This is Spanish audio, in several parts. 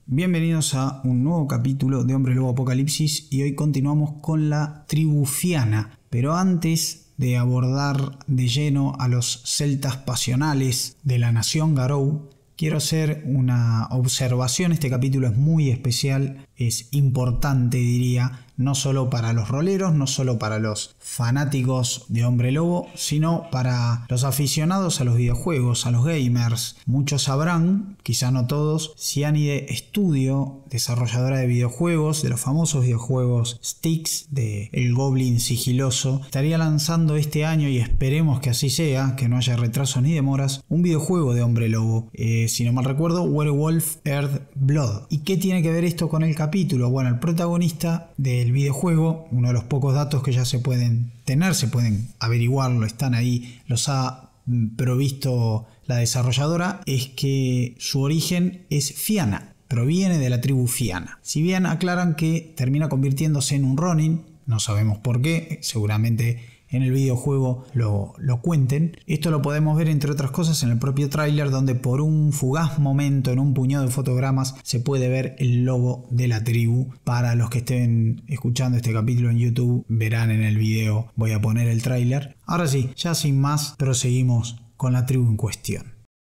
Bienvenidos a un nuevo capítulo de Hombre Lobo Apocalipsis y hoy continuamos con la tribu Fianna. Pero antes de abordar de lleno a los celtas pasionales de la nación Garou, quiero hacer una observación. Este capítulo es muy especial, es importante diría, no solo para los roleros, no solo para los fanáticos de Hombre Lobo, sino para los aficionados a los videojuegos, a los gamers. Muchos sabrán, quizá no todos, Cyanide Studio, desarrolladora de videojuegos, de los famosos videojuegos Styx, de El Goblin Sigiloso, estaría lanzando este año, y esperemos que así sea, que no haya retrasos ni demoras, un videojuego de Hombre Lobo, si no mal recuerdo, Werewolf Earth Blood. ¿Y qué tiene que ver esto con el capítulo? Bueno, el protagonista del videojuego, uno de los pocos datos que ya se pueden tener, se pueden averiguarlo, están ahí, los ha provisto la desarrolladora, es que su origen es Fianna, proviene de la tribu Fianna. Si bien aclaran que termina convirtiéndose en un Ronin, no sabemos por qué, seguramente en el videojuego lo cuenten. Esto lo podemos ver entre otras cosas en el propio tráiler, donde por un fugaz momento en un puñado de fotogramas se puede ver el logo de la tribu. Para los que estén escuchando este capítulo en YouTube, verán en el video, voy a poner el tráiler. Ahora sí, ya sin más, proseguimos con la tribu en cuestión.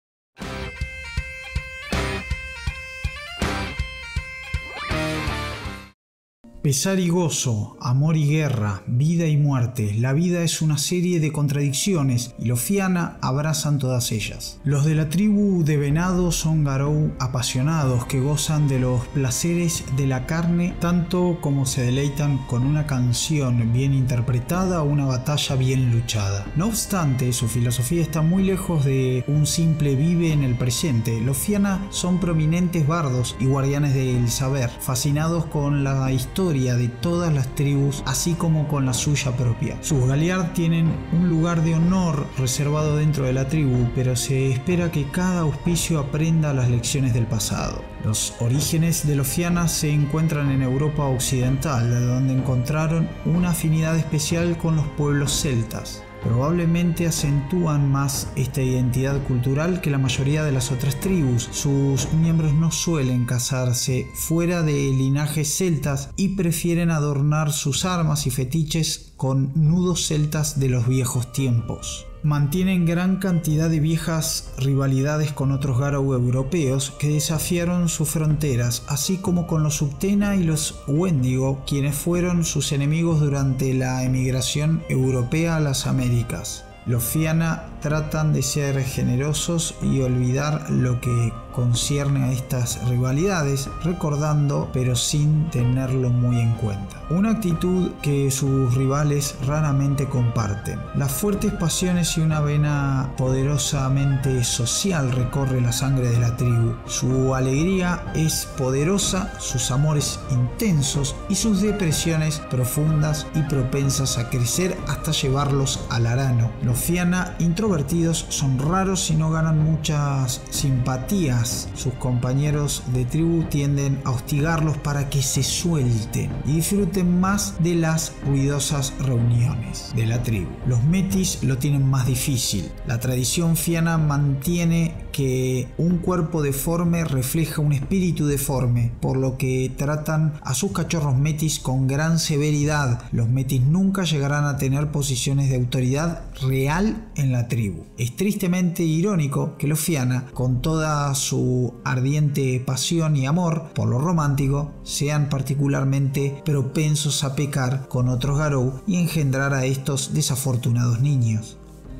Pesar y gozo, amor y guerra, vida y muerte. La vida es una serie de contradicciones y los Fianna abrazan todas ellas. Los de la tribu de Venado son Garou apasionados que gozan de los placeres de la carne tanto como se deleitan con una canción bien interpretada o una batalla bien luchada. No obstante, su filosofía está muy lejos de un simple vive en el presente. Los Fianna son prominentes bardos y guardianes del saber, fascinados con la historia de todas las tribus, así como con la suya propia. Sus Galliard tienen un lugar de honor reservado dentro de la tribu, pero se espera que cada auspicio aprenda las lecciones del pasado. Los orígenes de los Fianna se encuentran en Europa occidental, donde encontraron una afinidad especial con los pueblos celtas. Probablemente acentúan más esta identidad cultural que la mayoría de las otras tribus. Sus miembros no suelen casarse fuera de linajes celtas y prefieren adornar sus armas y fetiches con nudos celtas de los viejos tiempos. Mantienen gran cantidad de viejas rivalidades con otros Garou europeos que desafiaron sus fronteras, así como con los Subtena y los Wendigo, quienes fueron sus enemigos durante la emigración europea a las Américas. Los Fianna tratan de ser generosos y olvidar lo que concierne a estas rivalidades, recordando pero sin tenerlo muy en cuenta. Una actitud que sus rivales raramente comparten. Las fuertes pasiones y una vena poderosamente social recorre la sangre de la tribu. Su alegría es poderosa, sus amores intensos y sus depresiones profundas y propensas a crecer hasta llevarlos al arano. Los Fianna introvertidos son raros y no ganan muchas simpatías. Sus compañeros de tribu tienden a hostigarlos para que se suelten y disfruten más de las ruidosas reuniones de la tribu. Los metis lo tienen más difícil. La tradición Fianna mantiene que un cuerpo deforme refleja un espíritu deforme, por lo que tratan a sus cachorros metis con gran severidad. Los metis nunca llegarán a tener posiciones de autoridad real en la tribu. Es tristemente irónico que los Fianna, con toda su ardiente pasión y amor por lo romántico, sean particularmente propensos a pecar con otros Garou y engendrar a estos desafortunados niños.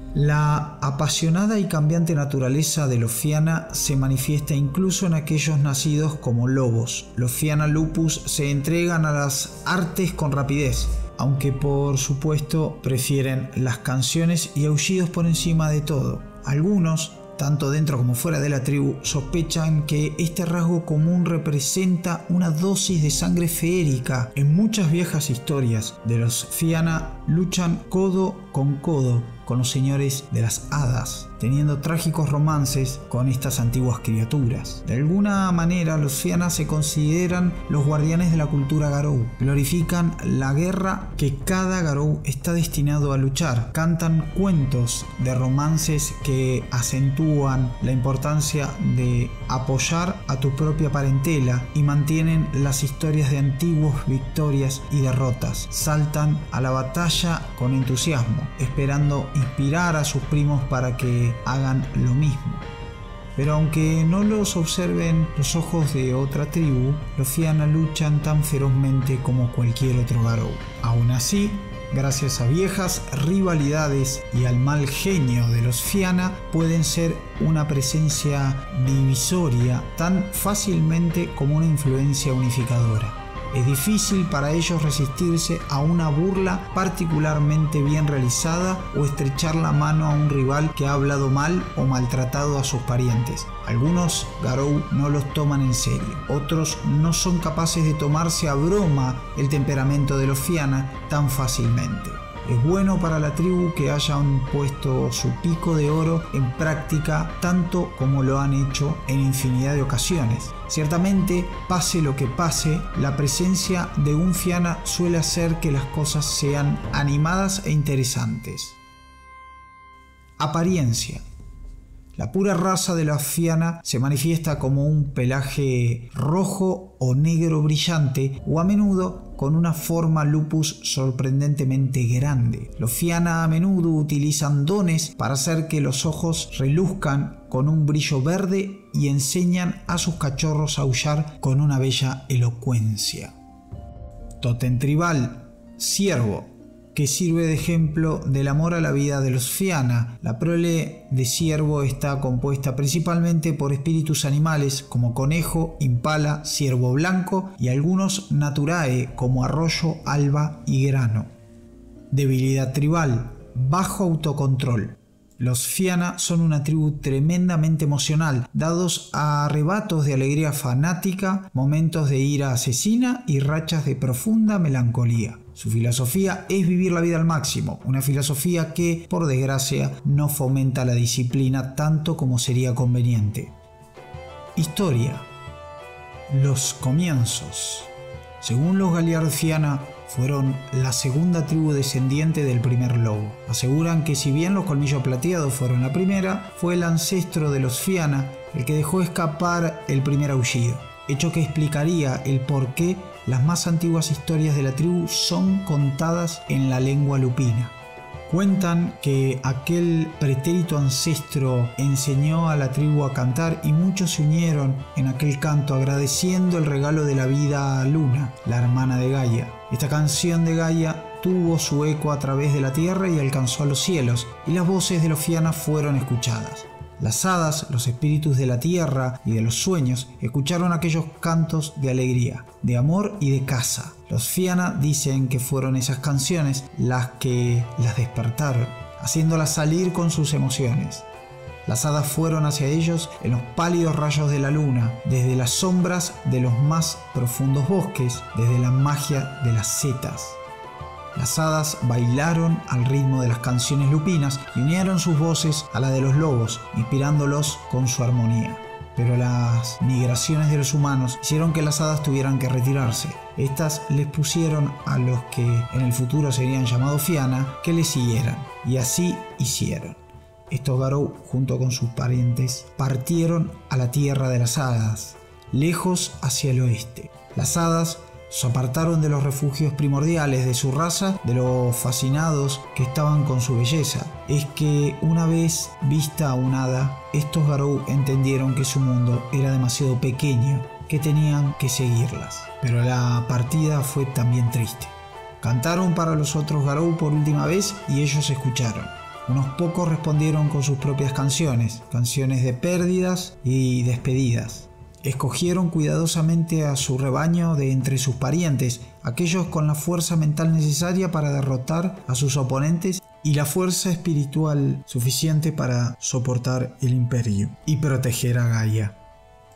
La apasionada y cambiante naturaleza de los Fianna se manifiesta incluso en aquellos nacidos como lobos. Los Fianna Lupus se entregan a las artes con rapidez, aunque por supuesto prefieren las canciones y aullidos por encima de todo. Algunos, tanto dentro como fuera de la tribu, sospechan que este rasgo común representa una dosis de sangre feérica. En muchas viejas historias de los Fianna luchan codo con los señores de las hadas. teniendo trágicos romances con estas antiguas criaturas. De alguna manera, los Fianna se consideran los guardianes de la cultura Garou. Glorifican la guerra que cada Garou está destinado a luchar. Cantan cuentos de romances que acentúan la importancia de apoyar a tu propia parentela y mantienen las historias de antiguos victorias y derrotas. Saltan a la batalla con entusiasmo, esperando inspirar a sus primos para que hagan lo mismo. Pero aunque no los observen los ojos de otra tribu, los Fianna luchan tan ferozmente como cualquier otro Garou. Aún así, gracias a viejas rivalidades y al mal genio de los Fianna, pueden ser una presencia divisoria tan fácilmente como una influencia unificadora. Es difícil para ellos resistirse a una burla particularmente bien realizada o estrechar la mano a un rival que ha hablado mal o maltratado a sus parientes. Algunos Garou no los toman en serio, otros no son capaces de tomarse a broma el temperamento de los Fianna tan fácilmente. Es bueno para la tribu que hayan puesto su pico de oro en práctica tanto como lo han hecho en infinidad de ocasiones. Ciertamente, pase lo que pase, la presencia de un Fianna suele hacer que las cosas sean animadas e interesantes. Apariencia. La pura raza de los Fianna se manifiesta como un pelaje rojo o negro brillante o a menudo con una forma lupus sorprendentemente grande. Los Fianna a menudo utilizan dones para hacer que los ojos reluzcan con un brillo verde y enseñan a sus cachorros a aullar con una bella elocuencia. Tótem tribal, ciervo, que sirve de ejemplo del amor a la vida de los Fianna. La prole de ciervo está compuesta principalmente por espíritus animales como conejo, impala, ciervo blanco y algunos naturae como arroyo, alba y grano. Debilidad tribal, bajo autocontrol. Los Fianna son una tribu tremendamente emocional, dados a arrebatos de alegría fanática, momentos de ira asesina y rachas de profunda melancolía. Su filosofía es vivir la vida al máximo, una filosofía que, por desgracia, no fomenta la disciplina tanto como sería conveniente. Historia. Los comienzos. Según los Galliard Fianna, fueron la segunda tribu descendiente del primer lobo. Aseguran que si bien los colmillos plateados fueron la primera, fue el ancestro de los Fianna el que dejó escapar el primer aullido, hecho que explicaría el por qué las más antiguas historias de la tribu son contadas en la lengua lupina. Cuentan que aquel pretérito ancestro enseñó a la tribu a cantar y muchos se unieron en aquel canto agradeciendo el regalo de la vida a Luna, la hermana de Gaia. Esta canción de Gaia tuvo su eco a través de la tierra y alcanzó a los cielos, y las voces de los Fianna fueron escuchadas. Las hadas, los espíritus de la tierra y de los sueños, escucharon aquellos cantos de alegría, de amor y de caza. Los Fianna dicen que fueron esas canciones las que las despertaron, haciéndolas salir con sus emociones. Las hadas fueron hacia ellos en los pálidos rayos de la luna, desde las sombras de los más profundos bosques, desde la magia de las setas. Las hadas bailaron al ritmo de las canciones lupinas y unieron sus voces a la de los lobos, inspirándolos con su armonía. Pero las migraciones de los humanos hicieron que las hadas tuvieran que retirarse. Estas les pusieron a los que en el futuro serían llamados Fianna que les siguieran, y así hicieron. Estos Garou, junto con sus parientes, partieron a la tierra de las hadas, lejos hacia el oeste. Las hadas se apartaron de los refugios primordiales de su raza, de lo fascinados que estaban con su belleza. Es que una vez vista una hada, estos Garou entendieron que su mundo era demasiado pequeño, que tenían que seguirlas. Pero la partida fue también triste. Cantaron para los otros Garou por última vez y ellos escucharon. Unos pocos respondieron con sus propias canciones, canciones de pérdidas y despedidas. Escogieron cuidadosamente a su rebaño de entre sus parientes, aquellos con la fuerza mental necesaria para derrotar a sus oponentes y la fuerza espiritual suficiente para soportar el imperio y proteger a Gaia.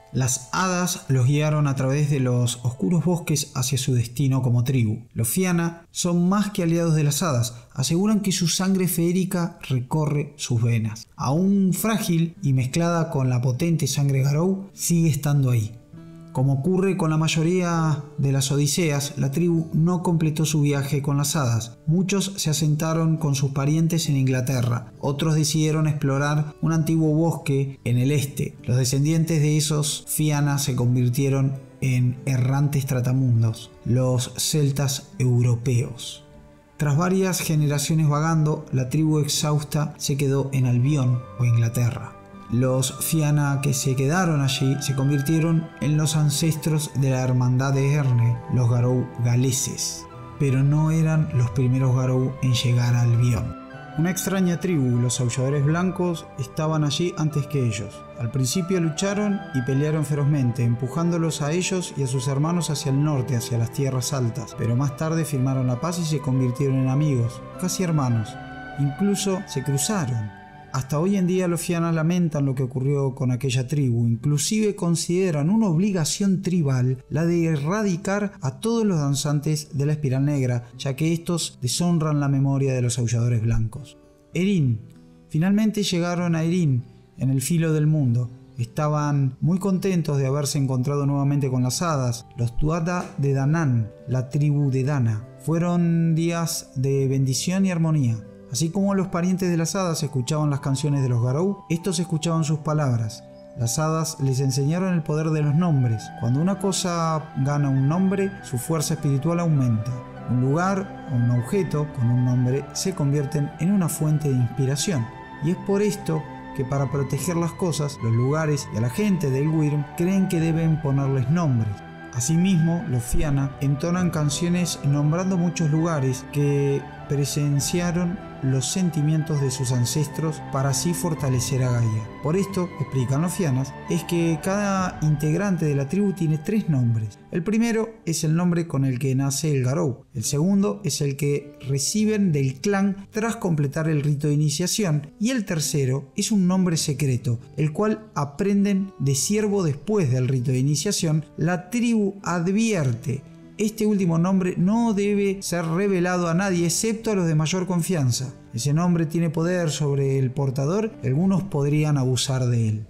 Las hadas los guiaron a través de los oscuros bosques hacia su destino como tribu. Los Fianna son más que aliados de las hadas, aseguran que su sangre feérica recorre sus venas. Aún frágil y mezclada con la potente sangre Garou, sigue estando ahí. Como ocurre con la mayoría de las odiseas, la tribu no completó su viaje con las hadas. Muchos se asentaron con sus parientes en Inglaterra, otros decidieron explorar un antiguo bosque en el este. Los descendientes de esos Fianna se convirtieron en errantes tratamundos, los celtas europeos. Tras varias generaciones vagando, la tribu exhausta se quedó en Albión o Inglaterra. Los Fianna que se quedaron allí se convirtieron en los ancestros de la hermandad de Erne, los Garou galeses, pero no eran los primeros Garou en llegar a Albión. Una extraña tribu, los aulladores blancos, estaban allí antes que ellos. Al principio lucharon y pelearon ferozmente, empujándolos a ellos y a sus hermanos hacia el norte, hacia las tierras altas, pero más tarde firmaron la paz y se convirtieron en amigos, casi hermanos. Incluso se cruzaron. Hasta hoy en día los Fianna lamentan lo que ocurrió con aquella tribu, inclusive consideran una obligación tribal la de erradicar a todos los danzantes de la espiral negra, ya que estos deshonran la memoria de los aulladores blancos. Erin. Finalmente llegaron a Erin, en el filo del mundo. Estaban muy contentos de haberse encontrado nuevamente con las hadas, los Tuatha de Danann, la tribu de Dana. Fueron días de bendición y armonía. Así como los parientes de las hadas escuchaban las canciones de los Garou, estos escuchaban sus palabras. Las hadas les enseñaron el poder de los nombres. Cuando una cosa gana un nombre, su fuerza espiritual aumenta. Un lugar o un objeto con un nombre se convierten en una fuente de inspiración. Y es por esto que para proteger las cosas, los lugares y a la gente del Wyrm creen que deben ponerles nombres. Asimismo, los Fianna entonan canciones nombrando muchos lugares que presenciaron los sentimientos de sus ancestros para así fortalecer a Gaia. Por esto, explican los Fiannas, es que cada integrante de la tribu tiene 3 nombres. El primero es el nombre con el que nace el Garou. El segundo es el que reciben del clan tras completar el rito de iniciación. Y el tercero es un nombre secreto, el cual aprenden de siervo después del rito de iniciación. La tribu advierte: este último nombre no debe ser revelado a nadie excepto a los de mayor confianza. Ese nombre tiene poder sobre el portador y algunos podrían abusar de él.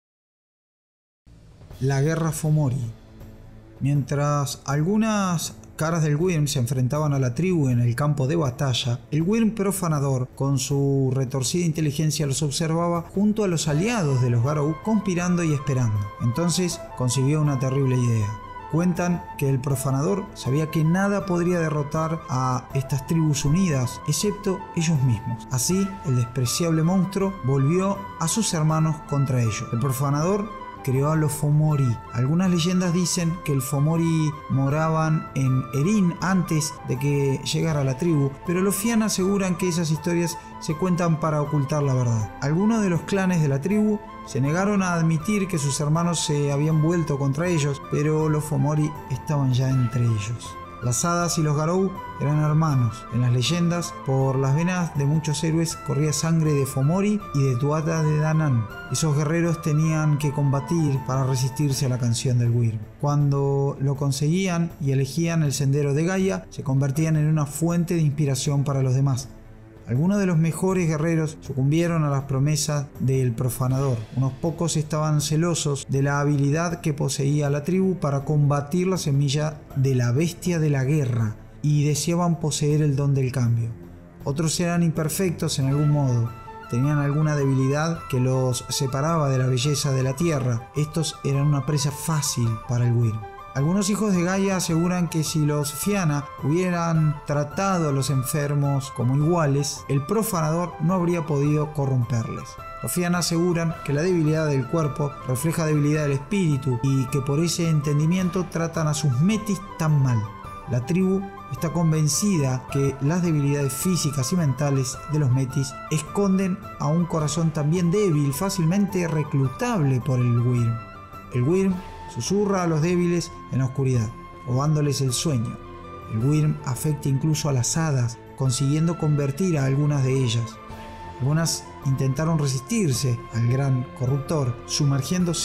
La guerra Fomori. Mientras algunas caras del Wyrm se enfrentaban a la tribu en el campo de batalla, el Wyrm profanador, con su retorcida inteligencia, los observaba junto a los aliados de los Garou, conspirando y esperando. Entonces concibió una terrible idea. Cuentan que el profanador sabía que nada podría derrotar a estas tribus unidas, excepto ellos mismos. Así, el despreciable monstruo volvió a sus hermanos contra ellos. El profanador creó a los Fomori. Algunas leyendas dicen que el Fomori moraban en Erin antes de que llegara la tribu, pero los Fianna aseguran que esas historias se cuentan para ocultar la verdad. Algunos de los clanes de la tribu se negaron a admitir que sus hermanos se habían vuelto contra ellos, pero los Fomori estaban ya entre ellos. Las hadas y los Garou eran hermanos. En las leyendas, por las venas de muchos héroes corría sangre de Fomori y de Tuatha de Danann. Esos guerreros tenían que combatir para resistirse a la canción del Wyrm. Cuando lo conseguían y elegían el sendero de Gaia, se convertían en una fuente de inspiración para los demás. Algunos de los mejores guerreros sucumbieron a las promesas del profanador. Unos pocos estaban celosos de la habilidad que poseía la tribu para combatir la semilla de la bestia de la guerra y deseaban poseer el don del cambio. Otros eran imperfectos en algún modo, tenían alguna debilidad que los separaba de la belleza de la tierra. Estos eran una presa fácil para el Wyrm. Algunos hijos de Gaia aseguran que si los Fianna hubieran tratado a los enfermos como iguales, el profanador no habría podido corromperles. Los Fianna aseguran que la debilidad del cuerpo refleja debilidad del espíritu y que por ese entendimiento tratan a sus metis tan mal. La tribu está convencida que las debilidades físicas y mentales de los metis esconden a un corazón también débil, fácilmente reclutable por el Wyrm. El Wyrm susurra a los débiles en la oscuridad, robándoles el sueño. El Wyrm afecta incluso a las hadas, consiguiendo convertir a algunas de ellas. Algunas intentaron resistirse al gran corruptor, sumergiéndose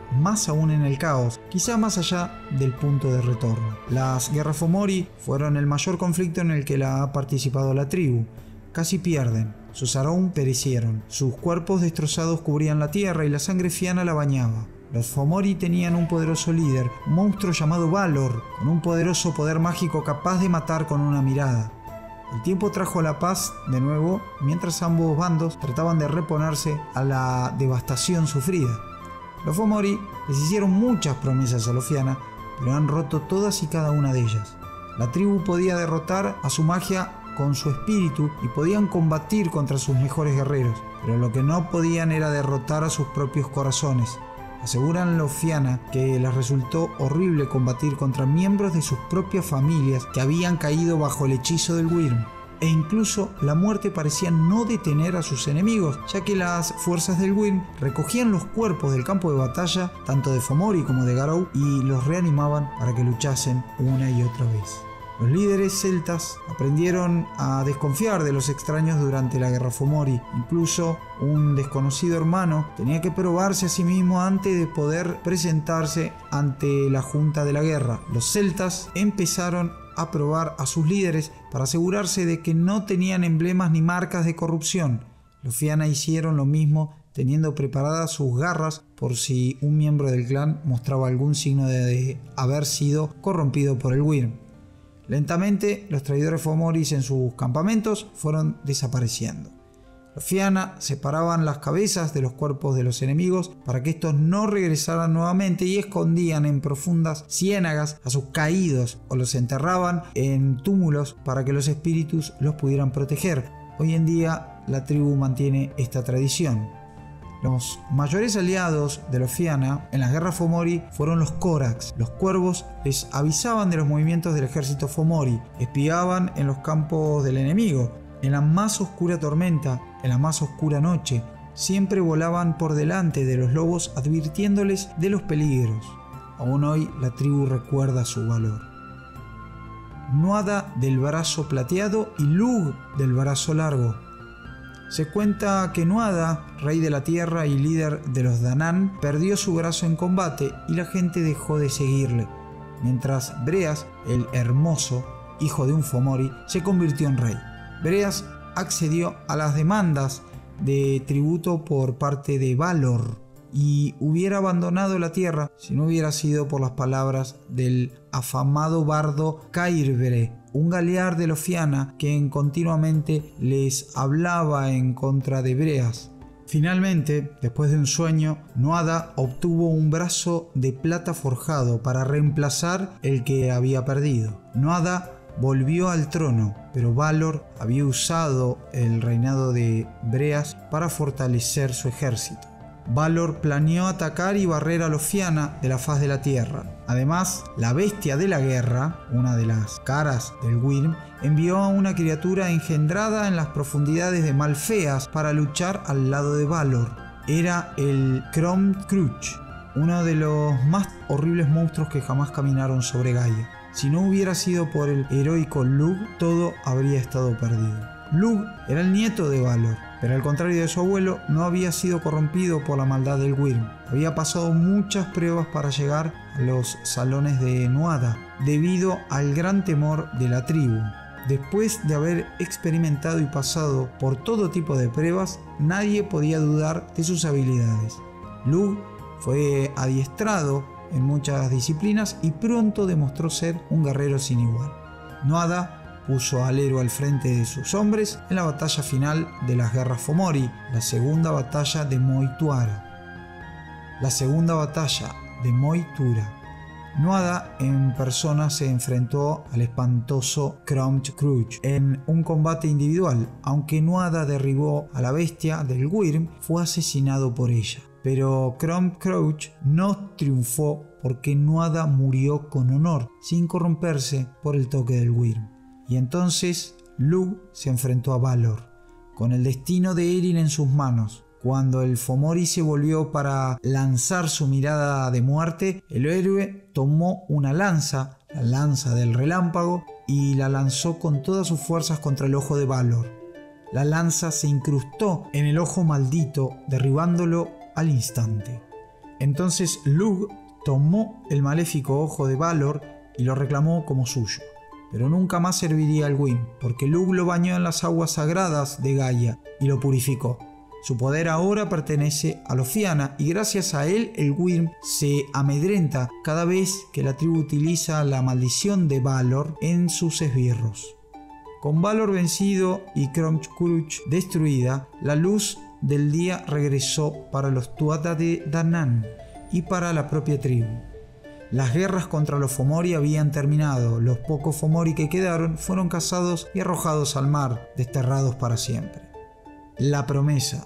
más aún en el caos, quizá más allá del punto de retorno. Las guerras Fomori fueron el mayor conflicto en el que ha participado la tribu. Casi pierden, sus Araun perecieron, sus cuerpos destrozados cubrían la tierra y la sangre fiana la bañaba. Los Fomori tenían un poderoso líder, un monstruo llamado Balor, con un poderoso poder mágico capaz de matar con una mirada. El tiempo trajo la paz de nuevo, mientras ambos bandos trataban de reponerse a la devastación sufrida. Los Fomori les hicieron muchas promesas a los Fianna, pero han roto todas y cada una de ellas. La tribu podía derrotar a su magia con su espíritu y podían combatir contra sus mejores guerreros, pero lo que no podían era derrotar a sus propios corazones. Aseguran los Fianna que les resultó horrible combatir contra miembros de sus propias familias que habían caído bajo el hechizo del Wyrm. E incluso la muerte parecía no detener a sus enemigos, ya que las fuerzas del Wyrm recogían los cuerpos del campo de batalla, tanto de Fomori como de Garou, y los reanimaban para que luchasen una y otra vez. Los líderes celtas aprendieron a desconfiar de los extraños durante la guerra Fomori. Incluso un desconocido hermano tenía que probarse a sí mismo antes de poder presentarse ante la junta de la guerra. Los celtas empezaron a probar a sus líderes para asegurarse de que no tenían emblemas ni marcas de corrupción. Los Fianna hicieron lo mismo, teniendo preparadas sus garras por si un miembro del clan mostraba algún signo de haber sido corrompido por el Wyrm. Lentamente, los traidores Fomoris en sus campamentos fueron desapareciendo. Los Fianna separaban las cabezas de los cuerpos de los enemigos para que estos no regresaran nuevamente y escondían en profundas ciénagas a sus caídos o los enterraban en túmulos para que los espíritus los pudieran proteger. Hoy en día, la tribu mantiene esta tradición. Los mayores aliados de los Fianna en las guerras Fomori fueron los Corax. Los cuervos les avisaban de los movimientos del ejército Fomori, espiaban en los campos del enemigo. En la más oscura tormenta, en la más oscura noche, siempre volaban por delante de los lobos advirtiéndoles de los peligros. Aún hoy la tribu recuerda su valor. Nuada del brazo plateado y Lugh del brazo largo. Se cuenta que Nuada, rey de la tierra y líder de los Danann, perdió su brazo en combate y la gente dejó de seguirle, mientras Breas, el hermoso, hijo de un Fomori, se convirtió en rey. Breas accedió a las demandas de tributo por parte de Balor y hubiera abandonado la tierra si no hubiera sido por las palabras del afamado bardo Cairbre, un galear de los Fianna que continuamente les hablaba en contra de Breas. Finalmente, después de un sueño, Nuada obtuvo un brazo de plata forjado para reemplazar el que había perdido. Nuada volvió al trono, pero Balor había usado el reinado de Breas para fortalecer su ejército. Balor planeó atacar y barrer a los Fianna de la faz de la tierra. Además, la bestia de la guerra, una de las caras del Wyrm, envió a una criatura engendrada en las profundidades de Malfeas para luchar al lado de Balor. Era el Crom-Cruach, uno de los más horribles monstruos que jamás caminaron sobre Gaia. Si no hubiera sido por el heroico Lugh, todo habría estado perdido. Lugh era el nieto de Balor, pero al contrario de su abuelo, no había sido corrompido por la maldad del Wyrm. Había pasado muchas pruebas para llegar a los salones de Nuada, debido al gran temor de la tribu. Después de haber experimentado y pasado por todo tipo de pruebas, nadie podía dudar de sus habilidades. Lugh fue adiestrado en muchas disciplinas y pronto demostró ser un guerrero sin igual. Nuada puso al héroe al frente de sus hombres en la batalla final de las guerras Fomori, la segunda batalla de Moytuara. La segunda batalla de Moytuara. Nuada en persona se enfrentó al espantoso Crom-Cruach en un combate individual. Aunque Nuada derribó a la bestia del Wyrm, fue asesinado por ella. Pero Crom-Cruach no triunfó porque Nuada murió con honor, sin corromperse por el toque del Wyrm. Y entonces Lugh se enfrentó a Balor, con el destino de Erin en sus manos. Cuando el Fomori se volvió para lanzar su mirada de muerte, el héroe tomó una lanza, la lanza del relámpago, y la lanzó con todas sus fuerzas contra el ojo de Balor. La lanza se incrustó en el ojo maldito, derribándolo al instante. Entonces Lugh tomó el maléfico ojo de Balor y lo reclamó como suyo. Pero nunca más serviría al Wyrm, porque Lugh lo bañó en las aguas sagradas de Gaia y lo purificó. Su poder ahora pertenece a Lothiana y gracias a él el Wyrm se amedrenta cada vez que la tribu utiliza la maldición de Balor en sus esbirros. Con Balor vencido y Cromchcruch destruida, la luz del día regresó para los Tuatha de Danann y para la propia tribu. Las guerras contra los Fomori habían terminado, los pocos Fomori que quedaron fueron cazados y arrojados al mar, desterrados para siempre. La promesa.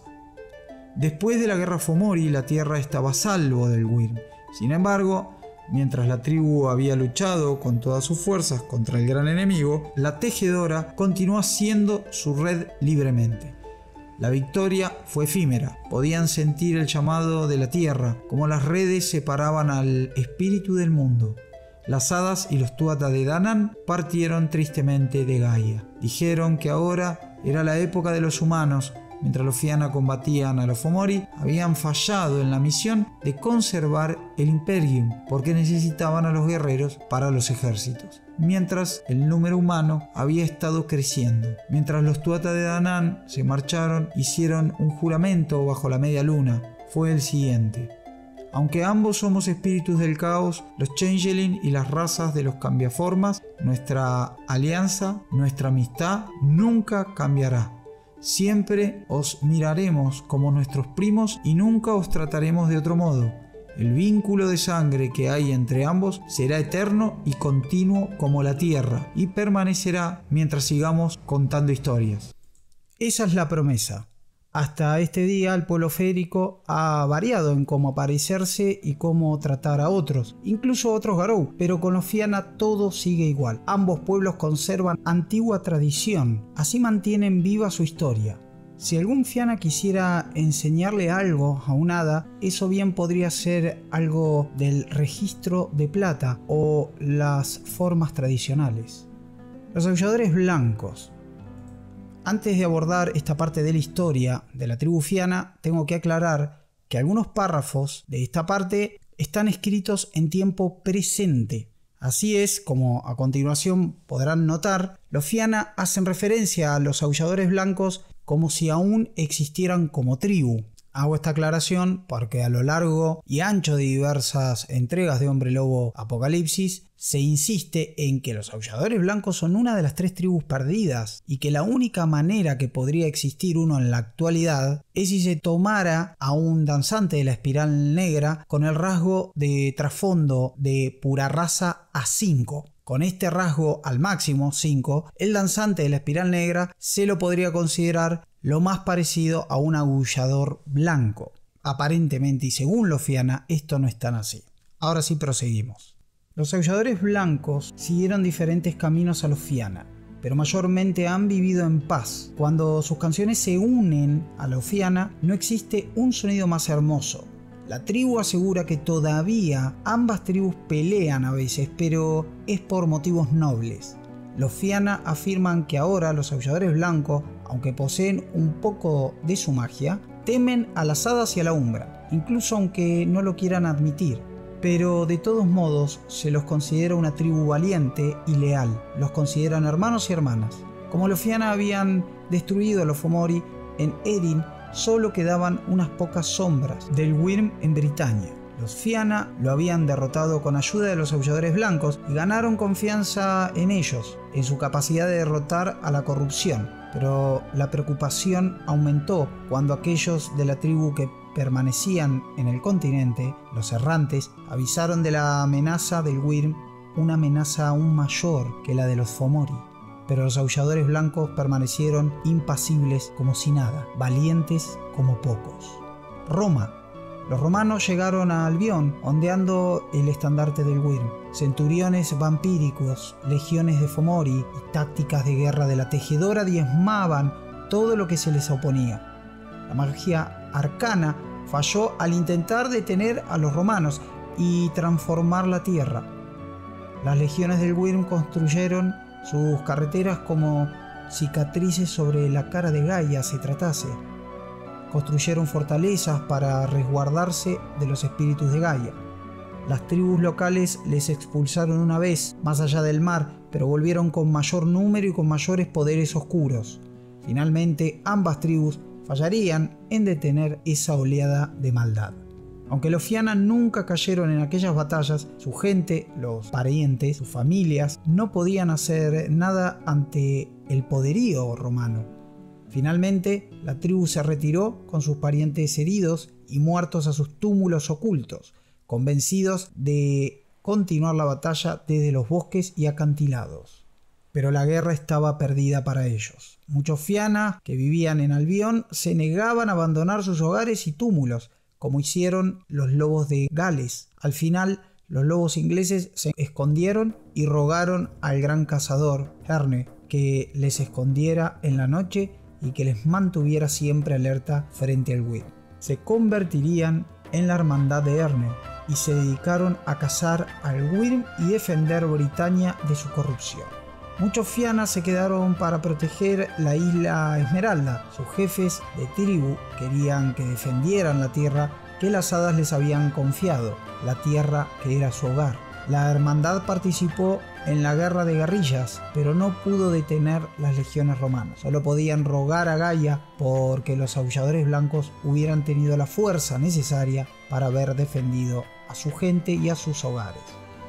Después de la guerra Fomori, la tierra estaba a salvo del Wyrm. Sin embargo, mientras la tribu había luchado con todas sus fuerzas contra el gran enemigo, la tejedora continuó haciendo su red libremente. La victoria fue efímera, podían sentir el llamado de la tierra, como las redes separaban al espíritu del mundo. Las hadas y los Tuatha de Danann partieron tristemente de Gaia. Dijeron que ahora era la época de los humanos. Mientras los Fianna combatían a los Fomori, habían fallado en la misión de conservar el Imperium, porque necesitaban a los guerreros para los ejércitos. Mientras el número humano había estado creciendo. Mientras los Tuatha de Danann se marcharon, hicieron un juramento bajo la media luna. Fue el siguiente: aunque ambos somos espíritus del caos, los Changeling y las razas de los cambiaformas, nuestra alianza, nuestra amistad nunca cambiará. Siempre os miraremos como nuestros primos y nunca os trataremos de otro modo. El vínculo de sangre que hay entre ambos será eterno y continuo como la tierra y permanecerá mientras sigamos contando historias. Esa es la promesa. Hasta este día el pueblo férico ha variado en cómo aparecerse y cómo tratar a otros, incluso otros Garou, pero con los Fianna todo sigue igual. Ambos pueblos conservan antigua tradición, así mantienen viva su historia. Si algún Fianna quisiera enseñarle algo a un hada, eso bien podría ser algo del registro de plata o las formas tradicionales. Los aulladores blancos. Antes de abordar esta parte de la historia de la tribu Fianna, tengo que aclarar que algunos párrafos de esta parte están escritos en tiempo presente. Así es como a continuación podrán notar, los Fianna hacen referencia a los aulladores blancos como si aún existieran como tribu. Hago esta aclaración porque a lo largo y ancho de diversas entregas de Hombre Lobo Apocalipsis se insiste en que los aulladores blancos son una de las 3 tribus perdidas y que la única manera que podría existir uno en la actualidad es si se tomara a un danzante de la espiral negra con el rasgo de trasfondo de pura raza A5. Con este rasgo al máximo 5, el danzante de la espiral negra se lo podría considerar lo más parecido a un aullador blanco. Aparentemente y según los Fianna, esto no es tan así. Ahora sí proseguimos. Los aulladores blancos siguieron diferentes caminos a los Fianna, pero mayormente han vivido en paz. Cuando sus canciones se unen a los Fianna, no existe un sonido más hermoso. La tribu asegura que todavía ambas tribus pelean a veces, pero es por motivos nobles. Los Fianna afirman que ahora los aulladores blancos, aunque poseen un poco de su magia, temen a las hadas y a la umbra, incluso aunque no lo quieran admitir. Pero de todos modos se los considera una tribu valiente y leal, los consideran hermanos y hermanas. Como los Fianna habían destruido a los Fomori, en Erin solo quedaban unas pocas sombras del Wyrm en Britania. Los Fianna lo habían derrotado con ayuda de los aulladores blancos y ganaron confianza en ellos, en su capacidad de derrotar a la corrupción. Pero la preocupación aumentó cuando aquellos de la tribu que permanecían en el continente, los errantes, avisaron de la amenaza del Wyrm, una amenaza aún mayor que la de los Fomori. Pero los aulladores blancos permanecieron impasibles como si nada, valientes como pocos. Roma. Los romanos llegaron a Albión ondeando el estandarte del Wyrm. Centuriones vampíricos, legiones de Fomori y tácticas de guerra de la tejedora diezmaban todo lo que se les oponía. La magia arcana falló al intentar detener a los romanos y transformar la tierra. Las legiones del Wyrm construyeron sus carreteras como cicatrices sobre la cara de Gaia se tratase. construyeron fortalezas para resguardarse de los espíritus de Gaia. Las tribus locales les expulsaron una vez más allá del mar, pero volvieron con mayor número y con mayores poderes oscuros. Finalmente, ambas tribus fallarían en detener esa oleada de maldad. Aunque los Fianna nunca cayeron en aquellas batallas, su gente, los parientes, sus familias, no podían hacer nada ante el poderío romano. Finalmente, la tribu se retiró con sus parientes heridos y muertos a sus túmulos ocultos, convencidos de continuar la batalla desde los bosques y acantilados. Pero la guerra estaba perdida para ellos. Muchos Fianna que vivían en Albión se negaban a abandonar sus hogares y túmulos, como hicieron los lobos de Gales. Al final, los lobos ingleses se escondieron y rogaron al gran cazador, Herne, que les escondiera en la noche y que les mantuviera siempre alerta frente al Wyrm. Se convertirían en la hermandad de Herne y se dedicaron a cazar al Wyrm y defender Britania de su corrupción. Muchos Fianna se quedaron para proteger la isla Esmeralda. Sus jefes de tribu querían que defendieran la tierra que las hadas les habían confiado, la tierra que era su hogar. La hermandad participó en la guerra de guerrillas, pero no pudo detener las legiones romanas. Solo podían rogar a Gaia porque los aulladores blancos hubieran tenido la fuerza necesaria para haber defendido a su gente y a sus hogares.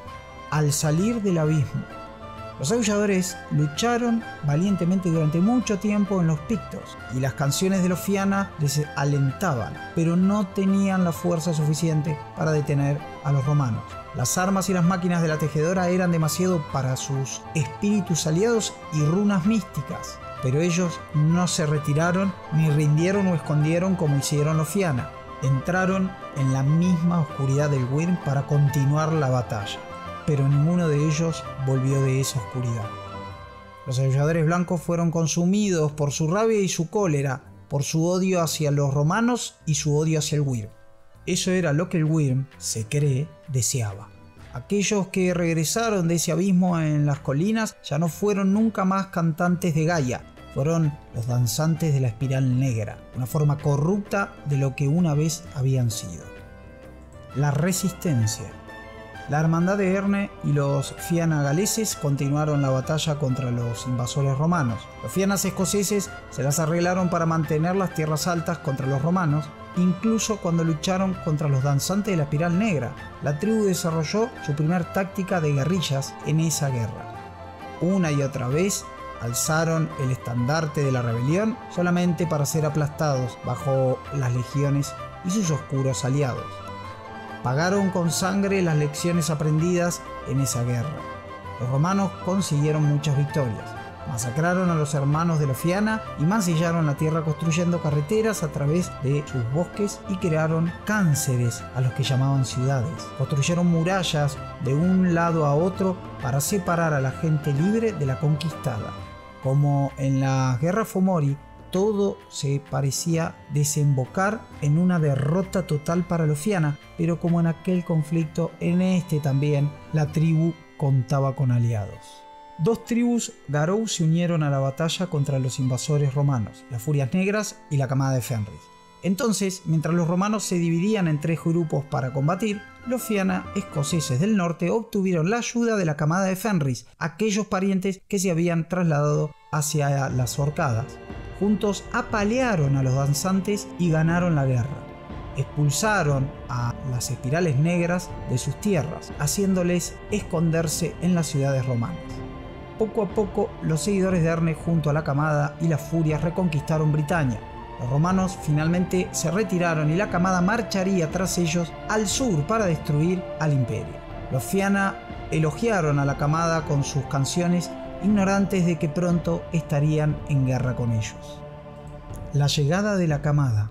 Al salir del abismo, los aulladores lucharon valientemente durante mucho tiempo en los Pictos, y las canciones de los Fianna les alentaban, pero no tenían la fuerza suficiente para detener a los romanos. Las armas y las máquinas de la tejedora eran demasiado para sus espíritus aliados y runas místicas, pero ellos no se retiraron ni rindieron o escondieron como hicieron los Fianna. Entraron en la misma oscuridad del Wyrm para continuar la batalla, pero ninguno de ellos volvió de esa oscuridad. Los aulladores blancos fueron consumidos por su rabia y su cólera, por su odio hacia los romanos y su odio hacia el Wyrm. Eso era lo que el Wyrm, se cree, deseaba. Aquellos que regresaron de ese abismo en las colinas ya no fueron nunca más cantantes de Gaia, fueron los danzantes de la espiral negra, una forma corrupta de lo que una vez habían sido. La resistencia. La hermandad de Herne y los Fianna galeses continuaron la batalla contra los invasores romanos. Los Fiannas escoceses se las arreglaron para mantener las tierras altas contra los romanos, incluso cuando lucharon contra los danzantes de la espiral negra. La tribu desarrolló su primer táctica de guerrillas en esa guerra. Una y otra vez alzaron el estandarte de la rebelión solamente para ser aplastados bajo las legiones y sus oscuros aliados. Pagaron con sangre las lecciones aprendidas en esa guerra. Los romanos consiguieron muchas victorias. Masacraron a los hermanos de los Fianna y mancillaron la tierra construyendo carreteras a través de sus bosques y crearon cánceres a los que llamaban ciudades. Construyeron murallas de un lado a otro para separar a la gente libre de la conquistada. Como en la guerra Fomori, todo se parecía desembocar en una derrota total para los Fianna, pero como en aquel conflicto, en este también, la tribu contaba con aliados. Dos tribus Garou se unieron a la batalla contra los invasores romanos, las Furias Negras y la camada de Fenris. Entonces, mientras los romanos se dividían en tres grupos para combatir, los Fianna escoceses del norte obtuvieron la ayuda de la camada de Fenris, aquellos parientes que se habían trasladado hacia las Orcadas. Juntos apalearon a los danzantes y ganaron la guerra. Expulsaron a las espirales negras de sus tierras, haciéndoles esconderse en las ciudades romanas. Poco a poco, los seguidores de Herne junto a la camada y las furias reconquistaron Britania. Los romanos finalmente se retiraron y la camada marcharía tras ellos al sur para destruir al imperio. Los Fianna elogiaron a la camada con sus canciones, ignorantes de que pronto estarían en guerra con ellos. La llegada de la camada.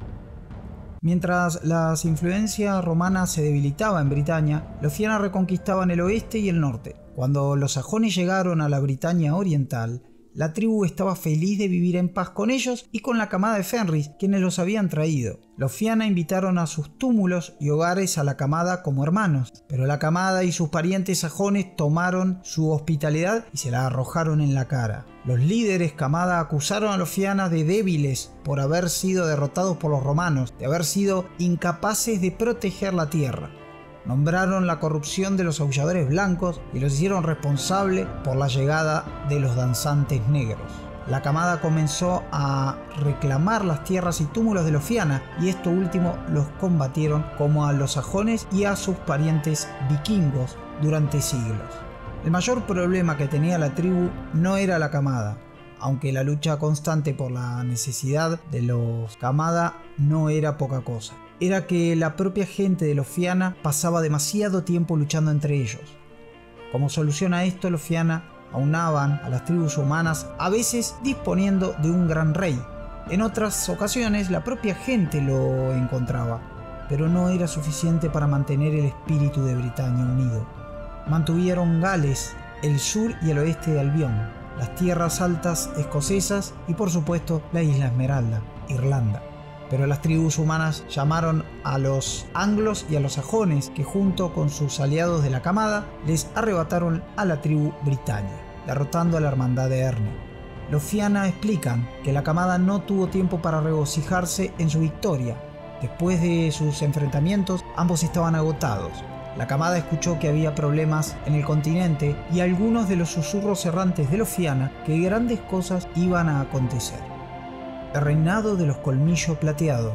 Mientras la influencia romana se debilitaba en Britania, los Fianna reconquistaban el oeste y el norte. Cuando los sajones llegaron a la Britania oriental, La tribu estaba feliz de vivir en paz con ellos y con la camada de Fenris, quienes los habían traído. Los Fianna invitaron a sus túmulos y hogares a la camada como hermanos, pero la camada y sus parientes sajones tomaron su hospitalidad y se la arrojaron en la cara. Los líderes camada acusaron a los Fianna de débiles por haber sido derrotados por los romanos, de haber sido incapaces de proteger la tierra. Nombraron la corrupción de los aulladores blancos y los hicieron responsables por la llegada de los danzantes negros. La camada comenzó a reclamar las tierras y túmulos de los Fianna, y esto último los combatieron como a los sajones y a sus parientes vikingos durante siglos. El mayor problema que tenía la tribu no era la camada, aunque la lucha constante por la necesidad de los camada no era poca cosa. Era que la propia gente de los Fianna pasaba demasiado tiempo luchando entre ellos. Como solución a esto, los Fianna aunaban a las tribus humanas, a veces disponiendo de un gran rey. En otras ocasiones la propia gente lo encontraba, pero no era suficiente para mantener el espíritu de Britania unido. Mantuvieron Gales, el sur y el oeste de Albión, las tierras altas escocesas y por supuesto la isla Esmeralda, Irlanda. Pero las tribus humanas llamaron a los anglos y a los sajones, que junto con sus aliados de la camada les arrebataron a la tribu Britania, derrotando a la hermandad de Erne. Los Fianna explican que la camada no tuvo tiempo para regocijarse en su victoria. Después de sus enfrentamientos, ambos estaban agotados. La camada escuchó que había problemas en el continente y algunos de los susurros errantes de los Fianna que grandes cosas iban a acontecer. El reinado de los colmillos plateados.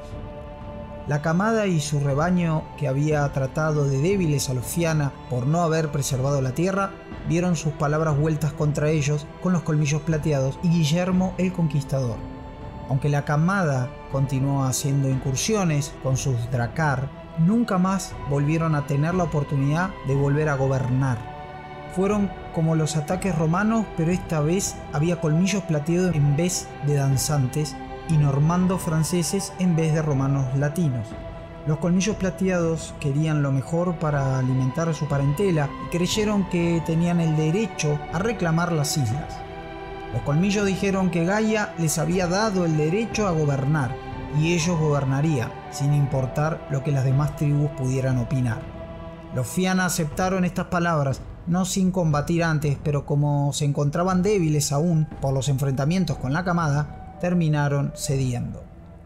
La camada y su rebaño, que había tratado de débiles a los Fianna por no haber preservado la tierra, vieron sus palabras vueltas contra ellos con los colmillos plateados y Guillermo el Conquistador. Aunque la camada continuó haciendo incursiones con sus dracar, nunca más volvieron a tener la oportunidad de volver a gobernar. Fueron como los ataques romanos, pero esta vez había colmillos plateados en vez de danzantes y normandos franceses en vez de romanos latinos. Los colmillos plateados querían lo mejor para alimentar a su parentela y creyeron que tenían el derecho a reclamar las islas. Los colmillos dijeron que Gaia les había dado el derecho a gobernar y ellos gobernarían, sin importar lo que las demás tribus pudieran opinar. Los Fianna aceptaron estas palabras, no sin combatir antes, pero como se encontraban débiles aún por los enfrentamientos con la camada, terminaron cediendo.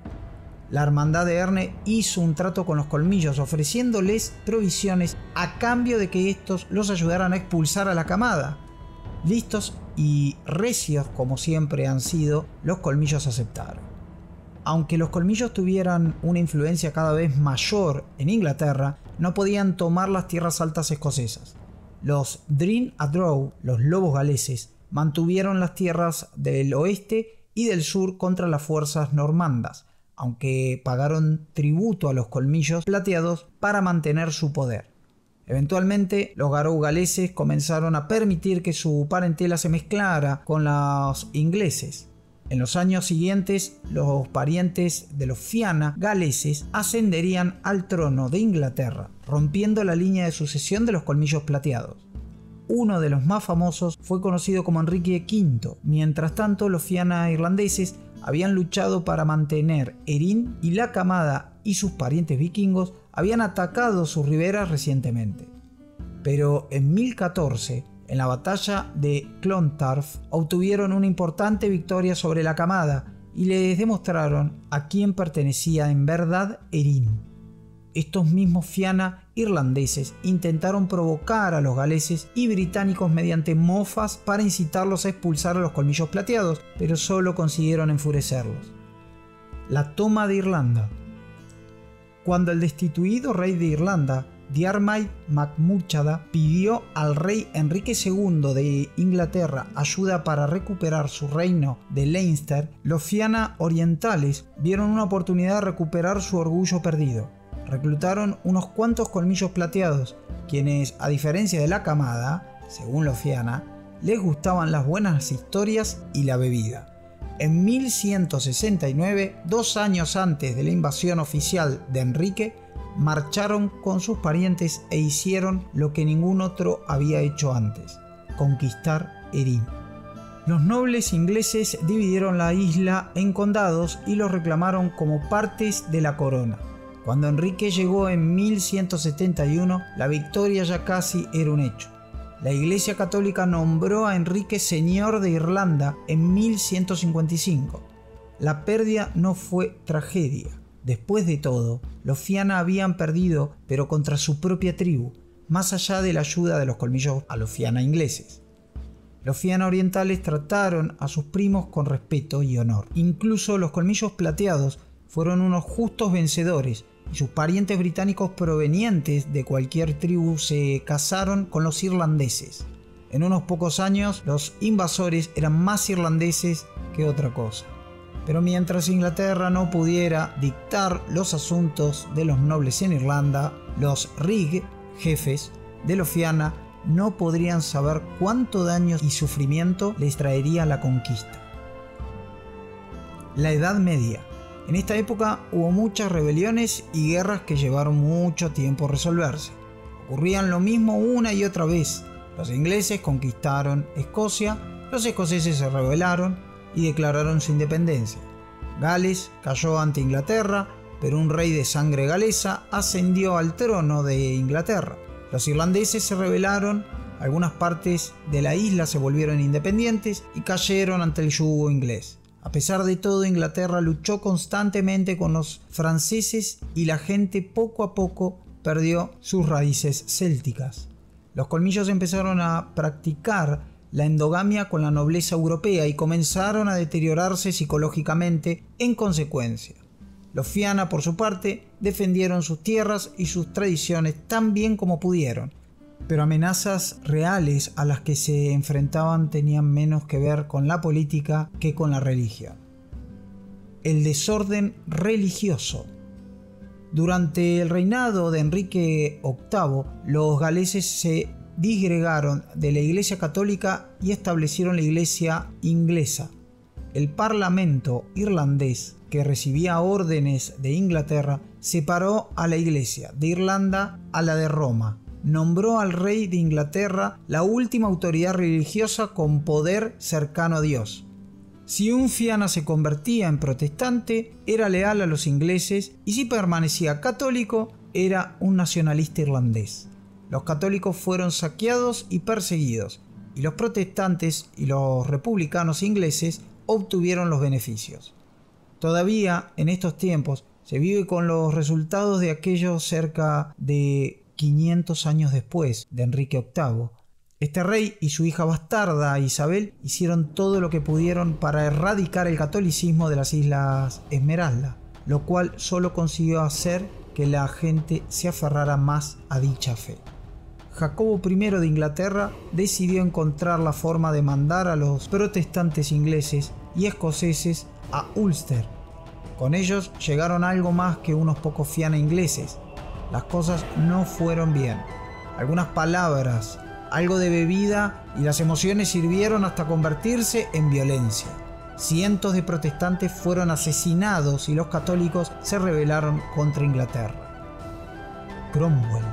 La hermandad de Erne hizo un trato con los colmillos, ofreciéndoles provisiones a cambio de que estos los ayudaran a expulsar a la camada. Listos y recios como siempre han sido, los colmillos aceptaron. Aunque los colmillos tuvieran una influencia cada vez mayor en Inglaterra, no podían tomar las tierras altas escocesas. Los Drin Adrow, los lobos galeses, mantuvieron las tierras del oeste y del sur contra las fuerzas normandas, aunque pagaron tributo a los colmillos plateados para mantener su poder. Eventualmente, los Garou galeses comenzaron a permitir que su parentela se mezclara con los ingleses. En los años siguientes, los parientes de los Fianna galeses ascenderían al trono de Inglaterra, rompiendo la línea de sucesión de los colmillos plateados. Uno de los más famosos fue conocido como Enrique V. Mientras tanto, los Fianna irlandeses habían luchado para mantener Erin y la camada y sus parientes vikingos habían atacado sus riberas recientemente. Pero en 1014, en la batalla de Clontarf, obtuvieron una importante victoria sobre la camada y les demostraron a quién pertenecía en verdad Erin. Estos mismos Fianna irlandeses intentaron provocar a los galeses y británicos mediante mofas para incitarlos a expulsar a los colmillos plateados, pero solo consiguieron enfurecerlos. La toma de Irlanda. Cuando el destituido rey de Irlanda, Diarmait MacMurchada, pidió al rey Enrique II de Inglaterra ayuda para recuperar su reino de Leinster, los Fianna orientales vieron una oportunidad de recuperar su orgullo perdido. Reclutaron unos cuantos colmillos plateados, quienes, a diferencia de la camada, según los Fianna, les gustaban las buenas historias y la bebida. En 1169, 2 años antes de la invasión oficial de Enrique, marcharon con sus parientes e hicieron lo que ningún otro había hecho antes: conquistar Erin. Los nobles ingleses dividieron la isla en condados y los reclamaron como partes de la corona. Cuando Enrique llegó en 1171, la victoria ya casi era un hecho. La Iglesia Católica nombró a Enrique señor de Irlanda en 1155. La pérdida no fue tragedia. Después de todo, los Fianna habían perdido, pero contra su propia tribu, más allá de la ayuda de los colmillos a los Fianna ingleses. Los Fianna orientales trataron a sus primos con respeto y honor. Incluso los colmillos plateados fueron unos justos vencedores y sus parientes británicos provenientes de cualquier tribu se casaron con los irlandeses. En unos pocos años, los invasores eran más irlandeses que otra cosa. Pero mientras Inglaterra no pudiera dictar los asuntos de los nobles en Irlanda, los Rig, jefes de los Fianna, no podrían saber cuánto daño y sufrimiento les traería la conquista. La Edad Media. En esta época hubo muchas rebeliones y guerras que llevaron mucho tiempo a resolverse. Ocurrían lo mismo una y otra vez. Los ingleses conquistaron Escocia, los escoceses se rebelaron y declararon su independencia. Gales cayó ante Inglaterra, pero un rey de sangre galesa ascendió al trono de Inglaterra. Los irlandeses se rebelaron, algunas partes de la isla se volvieron independientes y cayeron ante el yugo inglés. A pesar de todo, Inglaterra luchó constantemente con los franceses y la gente poco a poco perdió sus raíces célticas. Los colmillos empezaron a practicar la endogamia con la nobleza europea y comenzaron a deteriorarse psicológicamente en consecuencia. Los Fianna, por su parte, defendieron sus tierras y sus tradiciones tan bien como pudieron, pero amenazas reales a las que se enfrentaban tenían menos que ver con la política que con la religión. El desorden religioso. Durante el reinado de Enrique VIII, los galeses se disgregaron de la Iglesia Católica y establecieron la Iglesia inglesa. El Parlamento irlandés, que recibía órdenes de Inglaterra, separó a la Iglesia de Irlanda a la de Roma. Nombró al rey de Inglaterra la última autoridad religiosa con poder cercano a Dios. Si un Fianna se convertía en protestante, era leal a los ingleses, y si permanecía católico, era un nacionalista irlandés. Los católicos fueron saqueados y perseguidos, y los protestantes y los republicanos ingleses obtuvieron los beneficios. Todavía en estos tiempos se vive con los resultados de aquello cerca de 500 años después de Enrique VIII. Este rey y su hija bastarda Isabel hicieron todo lo que pudieron para erradicar el catolicismo de las Islas Esmeralda, lo cual solo consiguió hacer que la gente se aferrara más a dicha fe. Jacobo I de Inglaterra decidió encontrar la forma de mandar a los protestantes ingleses y escoceses a Ulster. Con ellos llegaron algo más que unos pocos Fianna ingleses. Las cosas no fueron bien. Algunas palabras, algo de bebida y las emociones sirvieron hasta convertirse en violencia. Cientos de protestantes fueron asesinados y los católicos se rebelaron contra Inglaterra. Cromwell.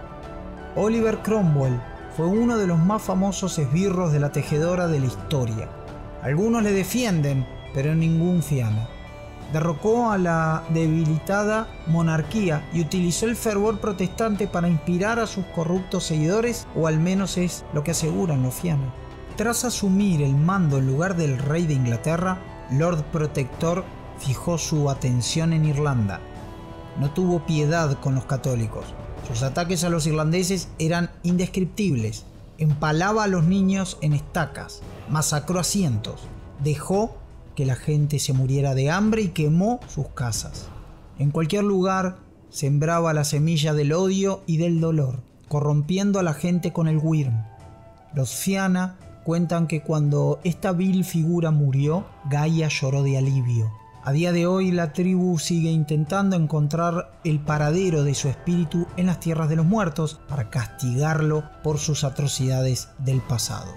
Oliver Cromwell fue uno de los más famosos esbirros de la tejedora de la historia. Algunos le defienden, pero ningún Fianna. Derrocó a la debilitada monarquía y utilizó el fervor protestante para inspirar a sus corruptos seguidores, o al menos es lo que aseguran los Fianna. Tras asumir el mando en lugar del rey de Inglaterra, Lord Protector fijó su atención en Irlanda. No tuvo piedad con los católicos. Sus ataques a los irlandeses eran indescriptibles. Empalaba a los niños en estacas, masacró a cientos, dejó que la gente se muriera de hambre y quemó sus casas. En cualquier lugar sembraba la semilla del odio y del dolor, corrompiendo a la gente con el Wyrm. Los Fianna cuentan que cuando esta vil figura murió, Gaia lloró de alivio. A día de hoy la tribu sigue intentando encontrar el paradero de su espíritu en las tierras de los muertos para castigarlo por sus atrocidades del pasado.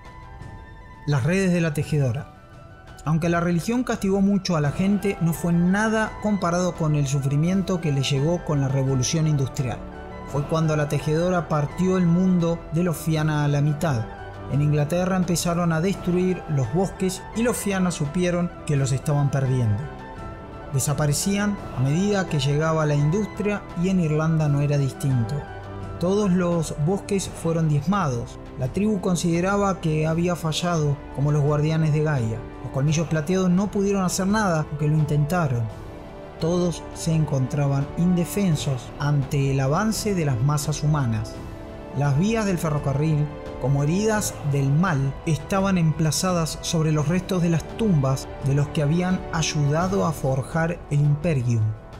Las redes de la tejedora. Aunque la religión castigó mucho a la gente, no fue nada comparado con el sufrimiento que le llegó con la revolución industrial. Fue cuando la tejedora partió el mundo de los Fianna a la mitad. En Inglaterra empezaron a destruir los bosques y los fianna supieron que los estaban perdiendo. Desaparecían a medida que llegaba la industria y en Irlanda no era distinto. Todos los bosques fueron diezmados. La tribu consideraba que había fallado como los guardianes de Gaia. Los colmillos plateados no pudieron hacer nada aunque lo intentaron. Todos se encontraban indefensos ante el avance de las masas humanas. Las vías del ferrocarril, como heridas del mal, estaban emplazadas sobre los restos de las tumbas de los que habían ayudado a forjar el Imperium.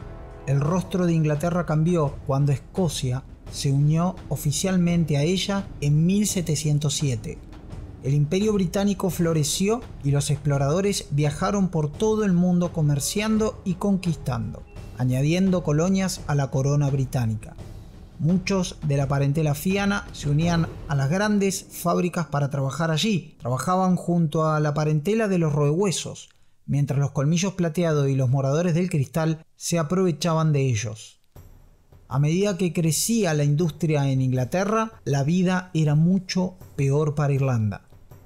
El rostro de Inglaterra cambió cuando Escocia se unió oficialmente a ella en 1707. El Imperio Británico floreció y los exploradores viajaron por todo el mundo comerciando y conquistando, añadiendo colonias a la corona británica. Muchos de la parentela fianna se unían a las grandes fábricas para trabajar allí. Trabajaban junto a la parentela de los roehuesos, mientras los colmillos plateados y los moradores del cristal se aprovechaban de ellos. A medida que crecía la industria en Inglaterra, la vida era mucho peor para Irlanda.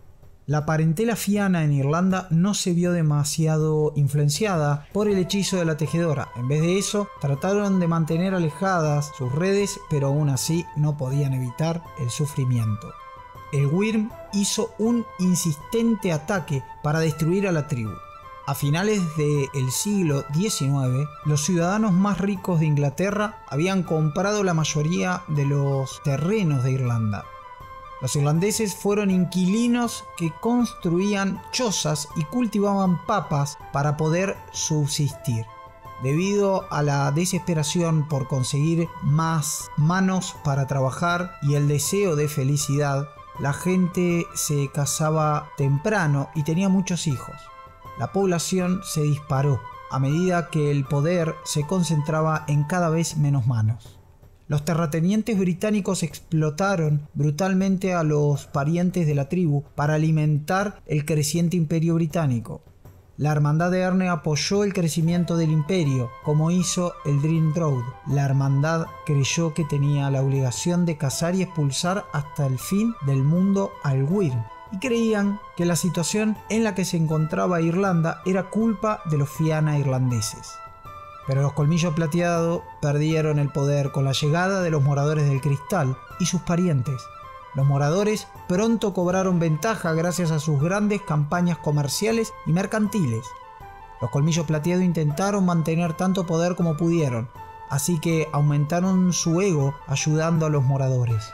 La parentela fianna en Irlanda no se vio demasiado influenciada por el hechizo de la tejedora. En vez de eso, trataron de mantener alejadas sus redes, pero aún así no podían evitar el sufrimiento. El Wyrm hizo un insistente ataque para destruir a la tribu. A finales del siglo XIX, los ciudadanos más ricos de Inglaterra habían comprado la mayoría de los terrenos de Irlanda. Los irlandeses fueron inquilinos que construían chozas y cultivaban papas para poder subsistir. Debido a la desesperación por conseguir más manos para trabajar y el deseo de felicidad, la gente se casaba temprano y tenía muchos hijos. La población se disparó a medida que el poder se concentraba en cada vez menos manos. Los terratenientes británicos explotaron brutalmente a los parientes de la tribu para alimentar el creciente imperio británico. La hermandad de Erne apoyó el crecimiento del imperio, como hizo el Drimdarroch. La hermandad creyó que tenía la obligación de cazar y expulsar hasta el fin del mundo al Wyrm, y creían que la situación en la que se encontraba Irlanda era culpa de los fianna irlandeses. Pero los colmillos plateados perdieron el poder con la llegada de los moradores del cristal y sus parientes. Los moradores pronto cobraron ventaja gracias a sus grandes campañas comerciales y mercantiles. Los colmillos plateados intentaron mantener tanto poder como pudieron, así que aumentaron su ego ayudando a los moradores.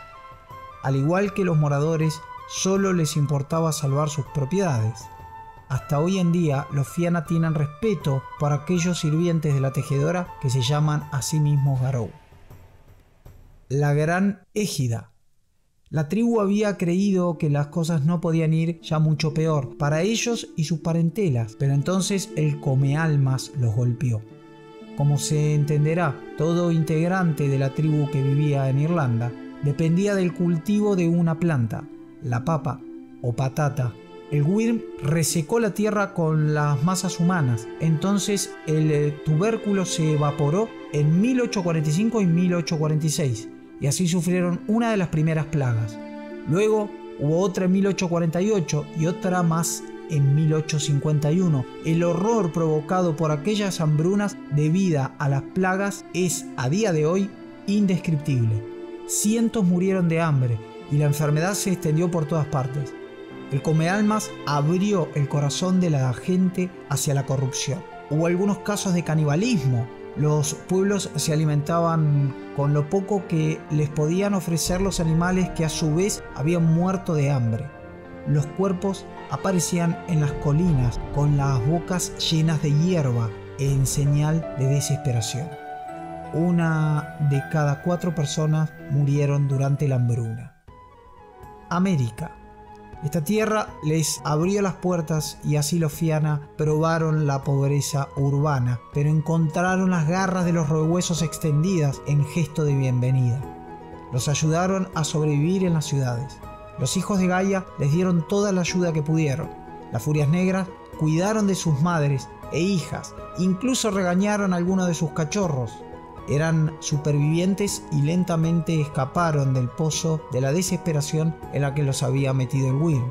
Al igual que los moradores, solo les importaba salvar sus propiedades. Hasta hoy en día, los fianna tienen respeto por aquellos sirvientes de la tejedora que se llaman a sí mismos Garou. La Gran Égida. La tribu había creído que las cosas no podían ir ya mucho peor para ellos y sus parentelas, pero entonces el Comealmas los golpeó. Como se entenderá, todo integrante de la tribu que vivía en Irlanda dependía del cultivo de una planta, la papa o patata. El Wyrm resecó la tierra con las masas humanas, entonces el tubérculo se evaporó en 1845 y 1846, y así sufrieron una de las primeras plagas. Luego hubo otra en 1848 y otra más en 1851. El horror provocado por aquellas hambrunas debido a las plagas es, a día de hoy, indescriptible. Cientos murieron de hambre y la enfermedad se extendió por todas partes. El Comealmas abrió el corazón de la gente hacia la corrupción. Hubo algunos casos de canibalismo. Los pueblos se alimentaban con lo poco que les podían ofrecer los animales que a su vez habían muerto de hambre. Los cuerpos aparecían en las colinas con las bocas llenas de hierba en señal de desesperación. 1 de cada 4 personas murieron durante la hambruna. América. Esta tierra les abrió las puertas y así los fianna probaron la pobreza urbana, pero encontraron las garras de los roehuesos extendidas en gesto de bienvenida. Los ayudaron a sobrevivir en las ciudades. Los hijos de Gaia les dieron toda la ayuda que pudieron. Las furias negras cuidaron de sus madres e hijas, incluso regañaron a algunos de sus cachorros. Eran supervivientes y lentamente escaparon del pozo de la desesperación en la que los había metido el Wyrm.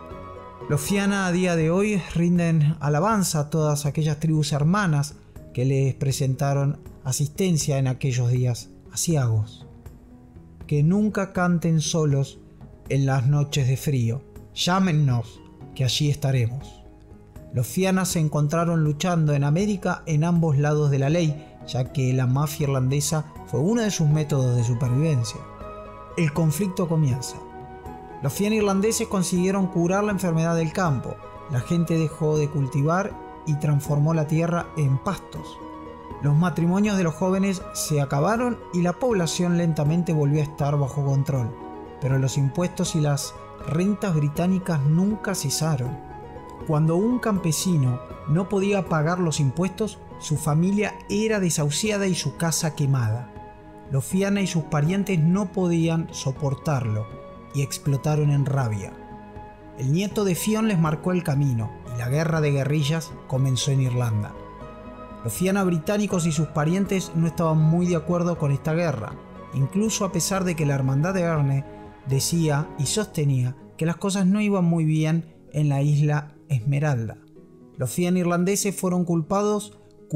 Los Fianna a día de hoy rinden alabanza a todas aquellas tribus hermanas que les presentaron asistencia en aquellos días aciagos. Que nunca canten solos en las noches de frío. Llámennos, que allí estaremos. Los Fianna se encontraron luchando en América en ambos lados de la ley, ya que la mafia irlandesa fue uno de sus métodos de supervivencia. El conflicto comienza. Los Fianna irlandeses consiguieron curar la enfermedad del campo. La gente dejó de cultivar y transformó la tierra en pastos. Los matrimonios de los jóvenes se acabaron y la población lentamente volvió a estar bajo control. Pero los impuestos y las rentas británicas nunca cesaron. Cuando un campesino no podía pagar los impuestos, su familia era desahuciada y su casa quemada. Los Fianna y sus parientes no podían soportarlo y explotaron en rabia. El nieto de Fionn les marcó el camino y la guerra de guerrillas comenzó en Irlanda. Los Fianna británicos y sus parientes no estaban muy de acuerdo con esta guerra, incluso a pesar de que la hermandad de Erne decía y sostenía que las cosas no iban muy bien en la isla Esmeralda. Los Fianna irlandeses fueron culpado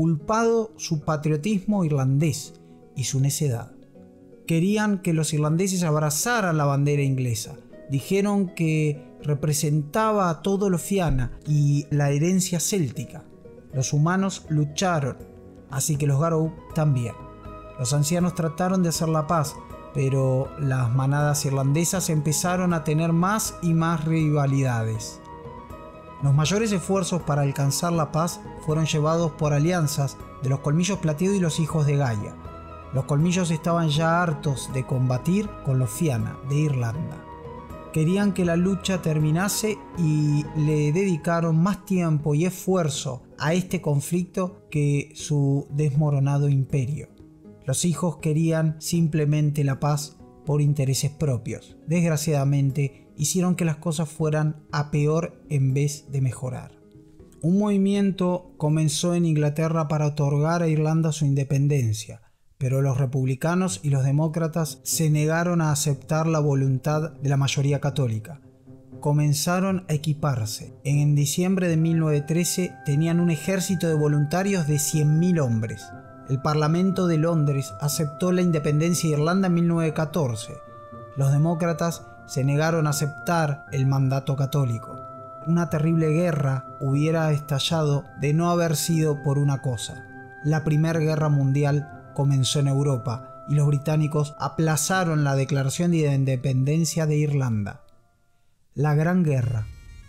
su patriotismo irlandés y su necedad. Querían que los irlandeses abrazaran la bandera inglesa. Dijeron que representaba a todos los Fianna y la herencia céltica. Los humanos lucharon, así que los Garou también. Los ancianos trataron de hacer la paz, pero las manadas irlandesas empezaron a tener más y más rivalidades. Los mayores esfuerzos para alcanzar la paz fueron llevados por alianzas de los Colmillos Plateados y los hijos de Gaia. Los Colmillos estaban ya hartos de combatir con los Fianna de Irlanda. Querían que la lucha terminase y le dedicaron más tiempo y esfuerzo a este conflicto que su desmoronado imperio. Los hijos querían simplemente la paz por intereses propios. Desgraciadamente, hicieron que las cosas fueran a peor en vez de mejorar. Un movimiento comenzó en Inglaterra para otorgar a Irlanda su independencia, pero los republicanos y los demócratas se negaron a aceptar la voluntad de la mayoría católica. Comenzaron a equiparse. En diciembre de 1913 tenían un ejército de voluntarios de 100.000 hombres. El Parlamento de Londres aceptó la independencia de Irlanda en 1914. Los demócratas se negaron a aceptar el mandato católico. Una terrible guerra hubiera estallado de no haber sido por una cosa. La Primera Guerra Mundial comenzó en Europa y los británicos aplazaron la declaración de independencia de Irlanda. La Gran Guerra.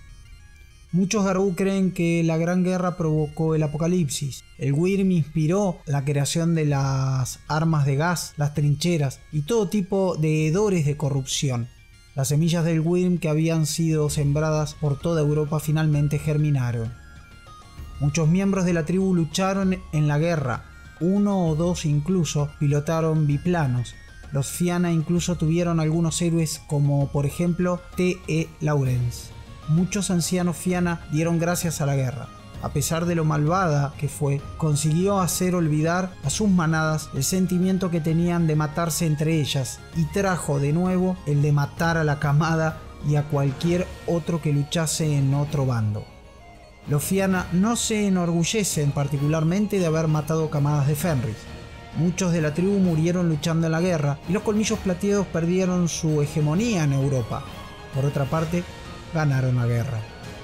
Muchos Garou creen que la Gran Guerra provocó el apocalipsis. El Wyrm inspiró la creación de las armas de gas, las trincheras y todo tipo de hedores de corrupción. Las semillas del Wyrm que habían sido sembradas por toda Europa finalmente germinaron. Muchos miembros de la tribu lucharon en la guerra, uno o dos incluso pilotaron biplanos. Los Fianna incluso tuvieron algunos héroes como por ejemplo T.E. Lawrence. Muchos ancianos Fianna dieron gracias a la guerra. A pesar de lo malvada que fue, consiguió hacer olvidar a sus manadas el sentimiento que tenían de matarse entre ellas y trajo de nuevo el de matar a la camada y a cualquier otro que luchase en otro bando. Los Fianna no se enorgullecen particularmente de haber matado camadas de Fenris. Muchos de la tribu murieron luchando en la guerra y los Colmillos Plateados perdieron su hegemonía en Europa. Por otra parte, ganaron la guerra.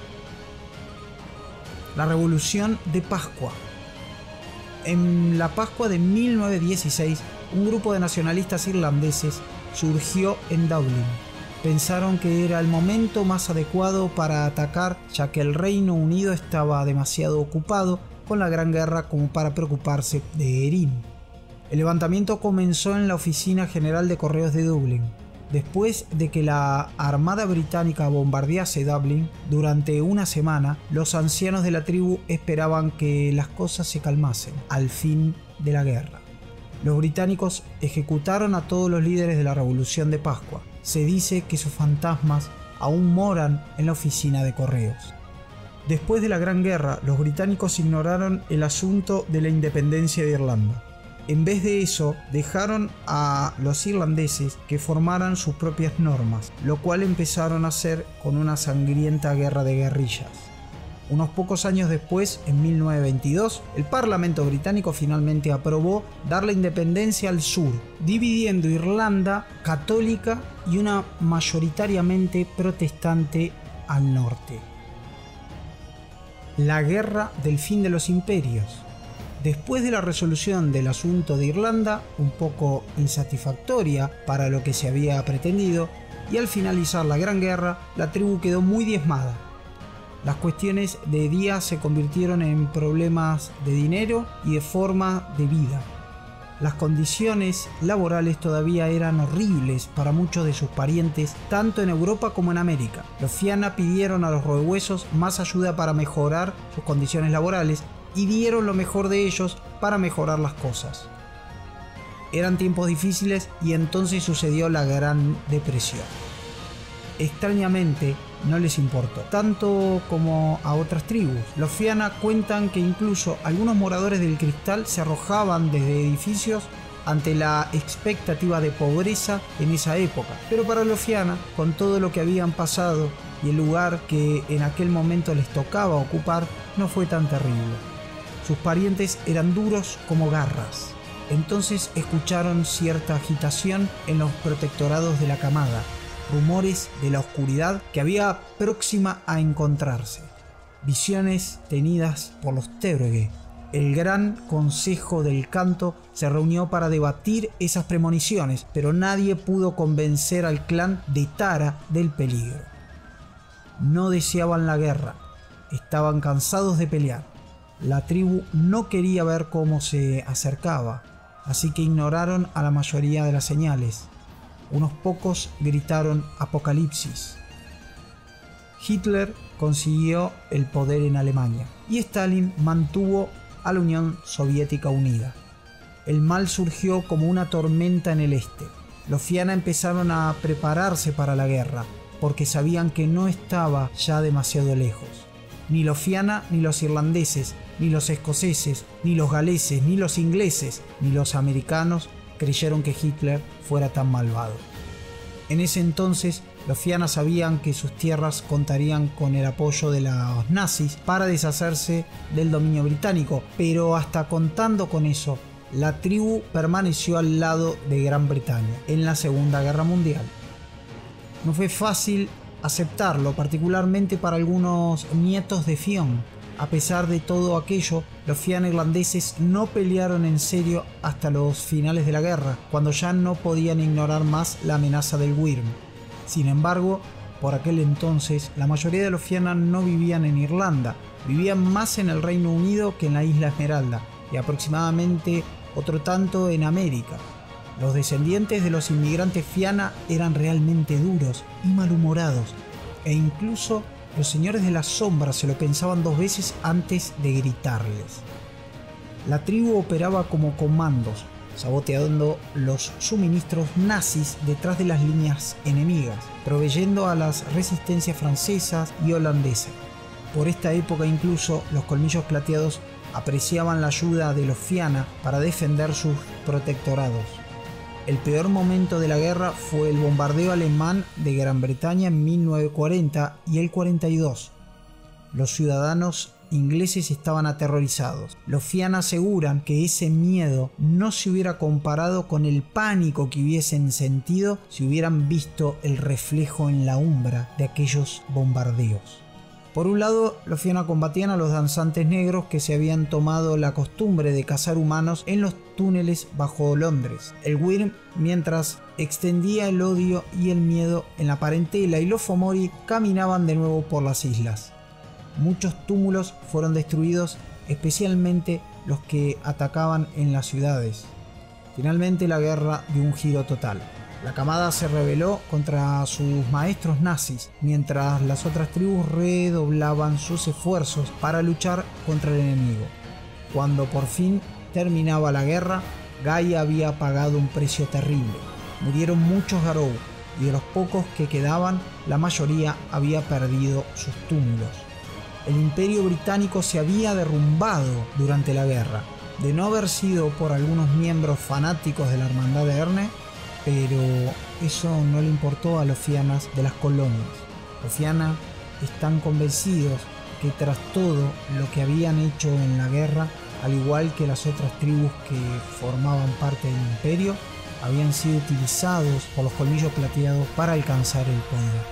La Revolución de Pascua. En la Pascua de 1916, un grupo de nacionalistas irlandeses surgió en Dublín. Pensaron que era el momento más adecuado para atacar, ya que el Reino Unido estaba demasiado ocupado con la Gran Guerra como para preocuparse de Erin. El levantamiento comenzó en la Oficina General de Correos de Dublín. Después de que la Armada Británica bombardease Dublín durante una semana, los ancianos de la tribu esperaban que las cosas se calmasen al fin de la guerra. Los británicos ejecutaron a todos los líderes de la Revolución de Pascua. Se dice que sus fantasmas aún moran en la oficina de correos. Después de la Gran Guerra, los británicos ignoraron el asunto de la independencia de Irlanda. En vez de eso, dejaron a los irlandeses que formaran sus propias normas, lo cual empezaron a hacer con una sangrienta guerra de guerrillas. Unos pocos años después, en 1922, el Parlamento británico finalmente aprobó dar la independencia al sur, dividiendo Irlanda católica y una mayoritariamente protestante al norte. La guerra del fin de los imperios. Después de la resolución del asunto de Irlanda, un poco insatisfactoria para lo que se había pretendido, y al finalizar la Gran Guerra, la tribu quedó muy diezmada. Las cuestiones de día se convirtieron en problemas de dinero y de forma de vida. Las condiciones laborales todavía eran horribles para muchos de sus parientes, tanto en Europa como en América. Los Fianna pidieron a los roehuesos más ayuda para mejorar sus condiciones laborales y dieron lo mejor de ellos para mejorar las cosas. Eran tiempos difíciles y entonces sucedió la Gran Depresión. Extrañamente, no les importó, tanto como a otras tribus. Los Fianna cuentan que incluso algunos moradores del Cristal se arrojaban desde edificios ante la expectativa de pobreza en esa época. Pero para los Fianna, con todo lo que habían pasado y el lugar que en aquel momento les tocaba ocupar, no fue tan terrible. Sus parientes eran duros como garras. Entonces escucharon cierta agitación en los protectorados de la camada, rumores de la oscuridad que había próxima a encontrarse, visiones tenidas por los Teurge. El gran consejo del canto se reunió para debatir esas premoniciones, pero nadie pudo convencer al clan de Tara del peligro. No deseaban la guerra, estaban cansados de pelear. La tribu no quería ver cómo se acercaba, así que ignoraron a la mayoría de las señales. Unos pocos gritaron apocalipsis. Hitler consiguió el poder en Alemania y Stalin mantuvo a la Unión Soviética unida. El mal surgió como una tormenta en el este. Los Fianna empezaron a prepararse para la guerra porque sabían que no estaba ya demasiado lejos. Ni los Fianna, ni los irlandeses, ni los escoceses, ni los galeses, ni los ingleses, ni los americanos creyeron que Hitler fuera tan malvado. En ese entonces, los Fianna sabían que sus tierras contarían con el apoyo de los nazis para deshacerse del dominio británico, pero hasta contando con eso, la tribu permaneció al lado de Gran Bretaña en la Segunda Guerra Mundial. No fue fácil aceptarlo, particularmente para algunos nietos de Fionn. A pesar de todo aquello, los Fianna irlandeses no pelearon en serio hasta los finales de la guerra, cuando ya no podían ignorar más la amenaza del Wyrm. Sin embargo, por aquel entonces, la mayoría de los Fianna no vivían en Irlanda, vivían más en el Reino Unido que en la Isla Esmeralda, y aproximadamente otro tanto en América. Los descendientes de los inmigrantes Fianna eran realmente duros y malhumorados, e incluso los señores de las sombras se lo pensaban dos veces antes de gritarles. La tribu operaba como comandos, saboteando los suministros nazis detrás de las líneas enemigas, proveyendo a las resistencias francesas y holandesas. Por esta época incluso los colmillos plateados apreciaban la ayuda de los Fianna para defender sus protectorados. El peor momento de la guerra fue el bombardeo alemán de Gran Bretaña en 1940 y el 42. Los ciudadanos ingleses estaban aterrorizados. Los Fianna aseguran que ese miedo no se hubiera comparado con el pánico que hubiesen sentido si hubieran visto el reflejo en la umbra de aquellos bombardeos. Por un lado, los Fianna combatían a los danzantes negros que se habían tomado la costumbre de cazar humanos en los túneles bajo Londres. El Wyrm, mientras extendía el odio y el miedo en la parentela, y los Fomori caminaban de nuevo por las islas. Muchos túmulos fueron destruidos, especialmente los que atacaban en las ciudades. Finalmente la guerra dio un giro total. La camada se rebeló contra sus maestros nazis, mientras las otras tribus redoblaban sus esfuerzos para luchar contra el enemigo. Cuando por fin terminaba la guerra, Gaia había pagado un precio terrible. Murieron muchos Garou, y de los pocos que quedaban, la mayoría había perdido sus túmulos. El imperio británico se había derrumbado durante la guerra. de no haber sido por algunos miembros fanáticos de la Hermandad de Erne, pero eso no le importó a los fianas de las colonias. Los fianas están convencidos que tras todo lo que habían hecho en la guerra, al igual que las otras tribus que formaban parte del imperio, habían sido utilizados por los colmillos plateados para alcanzar el poder.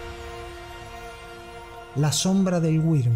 La sombra del Wyrm.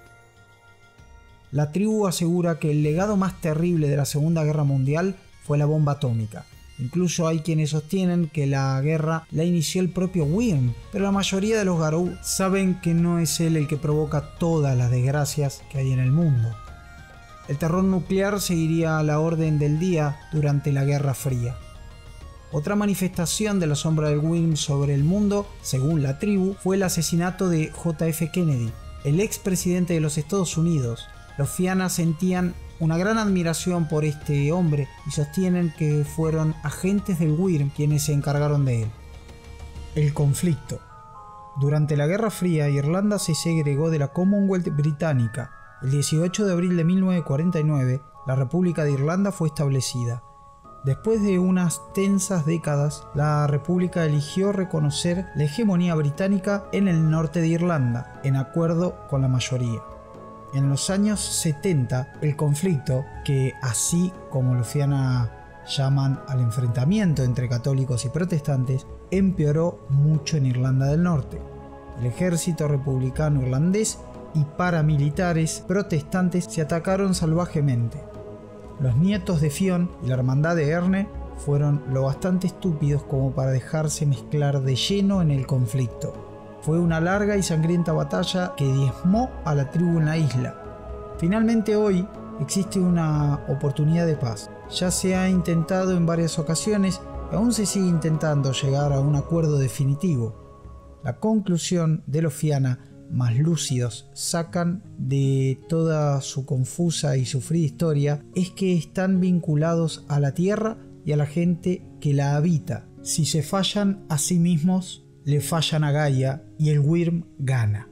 La tribu asegura que el legado más terrible de la Segunda Guerra Mundial fue la bomba atómica. Incluso hay quienes sostienen que la guerra la inició el propio Wyrm, pero la mayoría de los Garou saben que no es él el que provoca todas las desgracias que hay en el mundo. El terror nuclear seguiría a la orden del día durante la Guerra Fría. Otra manifestación de la sombra del Wyrm sobre el mundo, según la tribu, fue el asesinato de JF Kennedy, el expresidente de los Estados Unidos. Los fianas sentían una gran admiración por este hombre y sostienen que fueron agentes del Wyrm quienes se encargaron de él. El conflicto. Durante la Guerra Fría, Irlanda se segregó de la Commonwealth británica. El 18 de abril de 1949, la República de Irlanda fue establecida. Después de unas tensas décadas, la República eligió reconocer la hegemonía británica en el norte de Irlanda, en acuerdo con la mayoría. En los años 70, el conflicto, que así como los fianas llaman al enfrentamiento entre católicos y protestantes, empeoró mucho en Irlanda del Norte. El ejército republicano irlandés y paramilitares protestantes se atacaron salvajemente. Los nietos de Fionn y la Hermandad de Erne fueron lo bastante estúpidos como para dejarse mezclar de lleno en el conflicto. Fue una larga y sangrienta batalla que diezmó a la tribu en la isla. Finalmente hoy existe una oportunidad de paz. Ya se ha intentado en varias ocasiones y aún se sigue intentando llegar a un acuerdo definitivo. La conclusión de los fiana más lúcidos sacan de toda su confusa y sufrida historia es que están vinculados a la tierra y a la gente que la habita. Si se fallan a sí mismos, le fallan a Gaia y el Wyrm gana.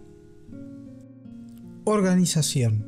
Organización.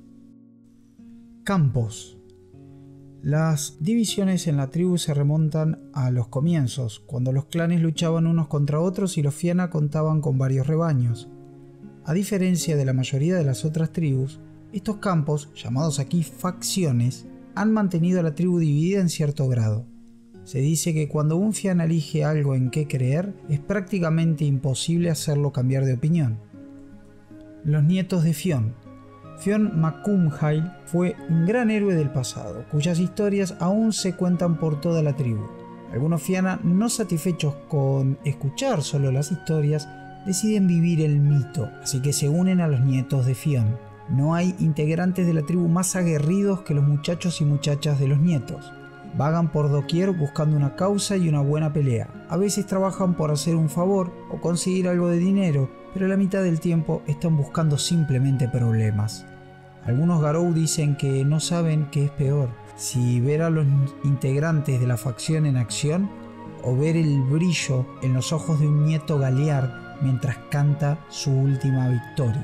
Campos. Las divisiones en la tribu se remontan a los comienzos, cuando los clanes luchaban unos contra otros y los fiana contaban con varios rebaños. A diferencia de la mayoría de las otras tribus, estos campos, llamados aquí facciones, han mantenido a la tribu dividida en cierto grado. Se dice que cuando un fiana elige algo en qué creer, es prácticamente imposible hacerlo cambiar de opinión. Los nietos de Fionn. Fionn MacCumhail fue un gran héroe del pasado, cuyas historias aún se cuentan por toda la tribu. Algunos fiana, no satisfechos con escuchar solo las historias, deciden vivir el mito, así que se unen a los nietos de Fionn. No hay integrantes de la tribu más aguerridos que los muchachos y muchachas de los nietos. Vagan por doquier buscando una causa y una buena pelea. A veces trabajan por hacer un favor o conseguir algo de dinero, pero la mitad del tiempo están buscando simplemente problemas. Algunos Garou dicen que no saben qué es peor, si ver a los integrantes de la facción en acción o ver el brillo en los ojos de un nieto Galeard mientras canta su última victoria.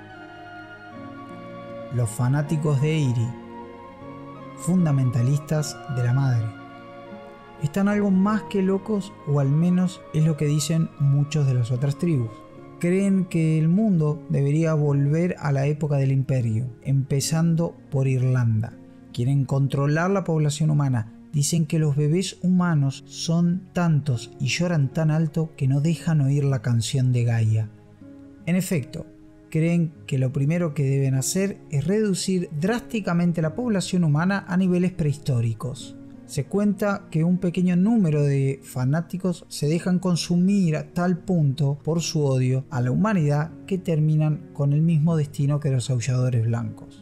Los fanáticos de Eiri, fundamentalistas de la madre. Están algo más que locos, o al menos es lo que dicen muchos de las otras tribus. Creen que el mundo debería volver a la época del imperio, empezando por Irlanda. Quieren controlar la población humana. Dicen que los bebés humanos son tantos y lloran tan alto que no dejan oír la canción de Gaia. En efecto, creen que lo primero que deben hacer es reducir drásticamente la población humana a niveles prehistóricos. Se cuenta que un pequeño número de fanáticos se dejan consumir a tal punto por su odio a la humanidad que terminan con el mismo destino que los aulladores blancos.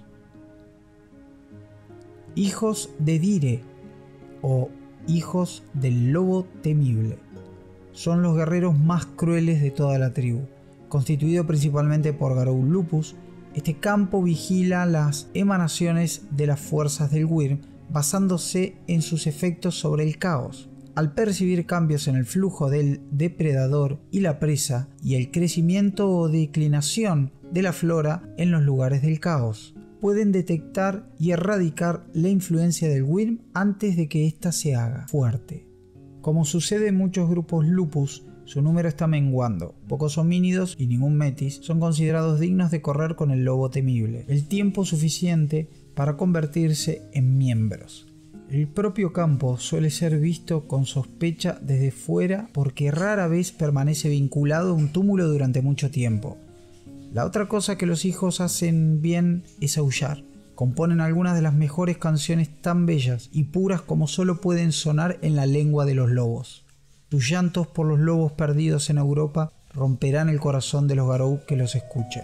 Hijos de Dire o hijos del lobo temible son los guerreros más crueles de toda la tribu. Constituido principalmente por Garou Lupus, este campo vigila las emanaciones de las fuerzas del Wyrm basándose en sus efectos sobre el caos. Al percibir cambios en el flujo del depredador y la presa y el crecimiento o declinación de la flora en los lugares del caos, pueden detectar y erradicar la influencia del Wyrm antes de que ésta se haga fuerte. Como sucede en muchos grupos lupus, su número está menguando. Pocos homínidos y ningún metis son considerados dignos de correr con el lobo temible, el tiempo suficiente para convertirse en miembros. El propio campo suele ser visto con sospecha desde fuera porque rara vez permanece vinculado a un túmulo durante mucho tiempo. La otra cosa que los hijos hacen bien es aullar. Componen algunas de las mejores canciones tan bellas y puras como solo pueden sonar en la lengua de los lobos. Sus llantos por los lobos perdidos en Europa romperán el corazón de los garou que los escuchen.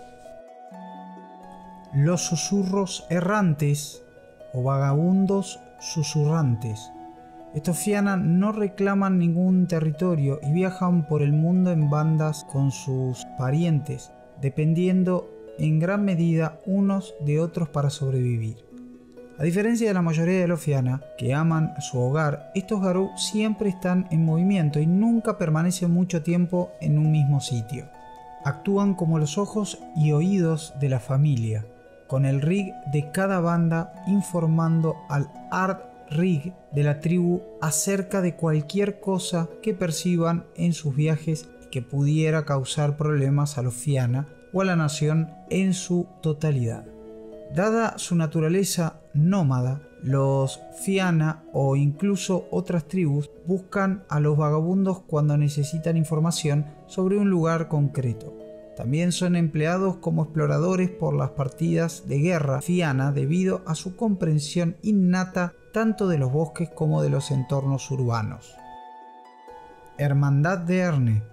Los susurros errantes o vagabundos susurrantes. Estos fiana no reclaman ningún territorio y viajan por el mundo en bandas con sus parientes, dependiendo en gran medida unos de otros para sobrevivir. A diferencia de la mayoría de los fiana, que aman su hogar, estos garou siempre están en movimiento y nunca permanecen mucho tiempo en un mismo sitio. Actúan como los ojos y oídos de la familia, con el rig de cada banda informando al ard rig de la tribu acerca de cualquier cosa que perciban en sus viajes y que pudiera causar problemas a los fiana o a la nación en su totalidad. Dada su naturaleza nómada, los fiana o incluso otras tribus buscan a los vagabundos cuando necesitan información sobre un lugar concreto. También son empleados como exploradores por las partidas de guerra fiana debido a su comprensión innata tanto de los bosques como de los entornos urbanos. Hermandad de Erne.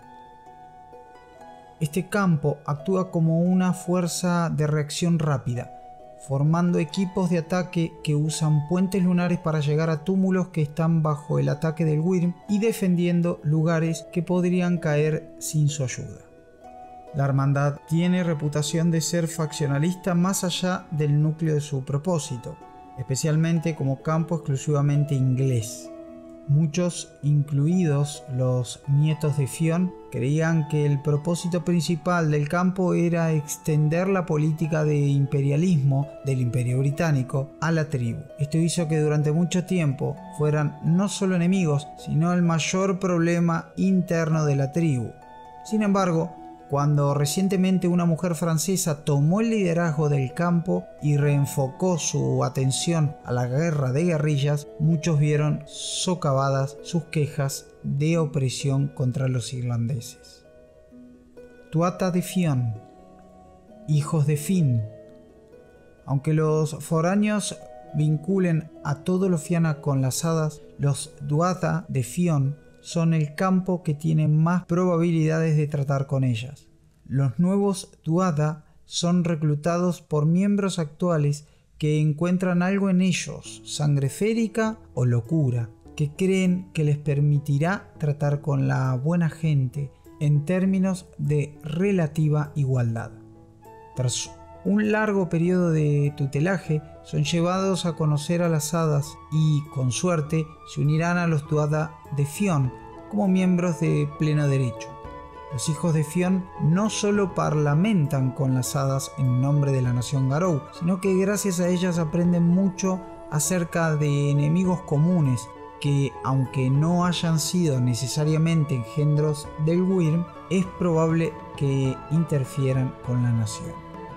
Este campo actúa como una fuerza de reacción rápida, formando equipos de ataque que usan puentes lunares para llegar a túmulos que están bajo el ataque del Wyrm y defendiendo lugares que podrían caer sin su ayuda. La hermandad tiene reputación de ser faccionalista más allá del núcleo de su propósito, especialmente como campo exclusivamente inglés. Muchos, incluidos los nietos de Fionn, creían que el propósito principal del campo era extender la política de imperialismo del Imperio Británico a la tribu. Esto hizo que durante mucho tiempo fueran no solo enemigos, sino el mayor problema interno de la tribu. Sin embargo, cuando recientemente una mujer francesa tomó el liderazgo del campo y reenfocó su atención a la guerra de guerrillas, muchos vieron socavadas sus quejas de opresión contra los irlandeses. Tuatha de Fionn, hijos de Finn. Aunque los foráneos vinculen a todos los fiana con las hadas, los Tuatha de Fionn son el campo que tiene más probabilidades de tratar con ellas. Los nuevos Tuatha son reclutados por miembros actuales que encuentran algo en ellos, sangre férica o locura, que creen que les permitirá tratar con la buena gente en términos de relativa igualdad. Tras un largo periodo de tutelaje, son llevados a conocer a las hadas y, con suerte, se unirán a los Tuatha de Fionn como miembros de pleno derecho. Los hijos de Fionn no solo parlamentan con las hadas en nombre de la nación garou, sino que gracias a ellas aprenden mucho acerca de enemigos comunes que, aunque no hayan sido necesariamente engendros del Wyrm, es probable que interfieran con la nación.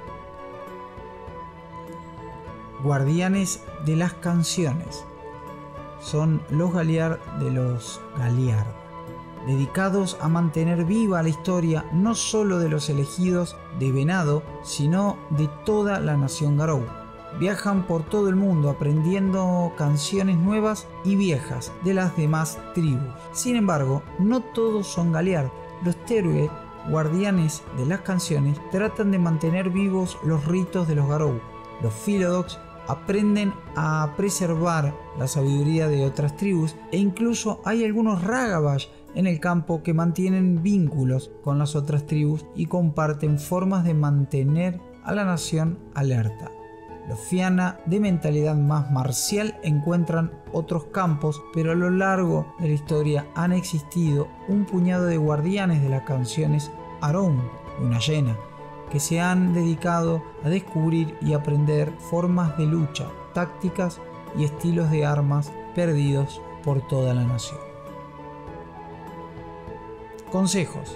Guardianes de las canciones. Son los Galliard de los Galliard, dedicados a mantener viva la historia no solo de los elegidos de Venado, sino de toda la nación garou. Viajan por todo el mundo aprendiendo canciones nuevas y viejas de las demás tribus. Sin embargo, no todos son Galliard. Los Teruel, guardianes de las canciones, tratan de mantener vivos los ritos de los garou. Los Philodox aprenden a preservar la sabiduría de otras tribus e incluso hay algunos Ragabash en el campo que mantienen vínculos con las otras tribus y comparten formas de mantener a la nación alerta. Los fiana de mentalidad más marcial encuentran otros campos, pero a lo largo de la historia han existido un puñado de guardianes de las canciones Aroun, luna llena, que se han dedicado a descubrir y aprender formas de lucha, tácticas y estilos de armas perdidos por toda la nación. Consejos.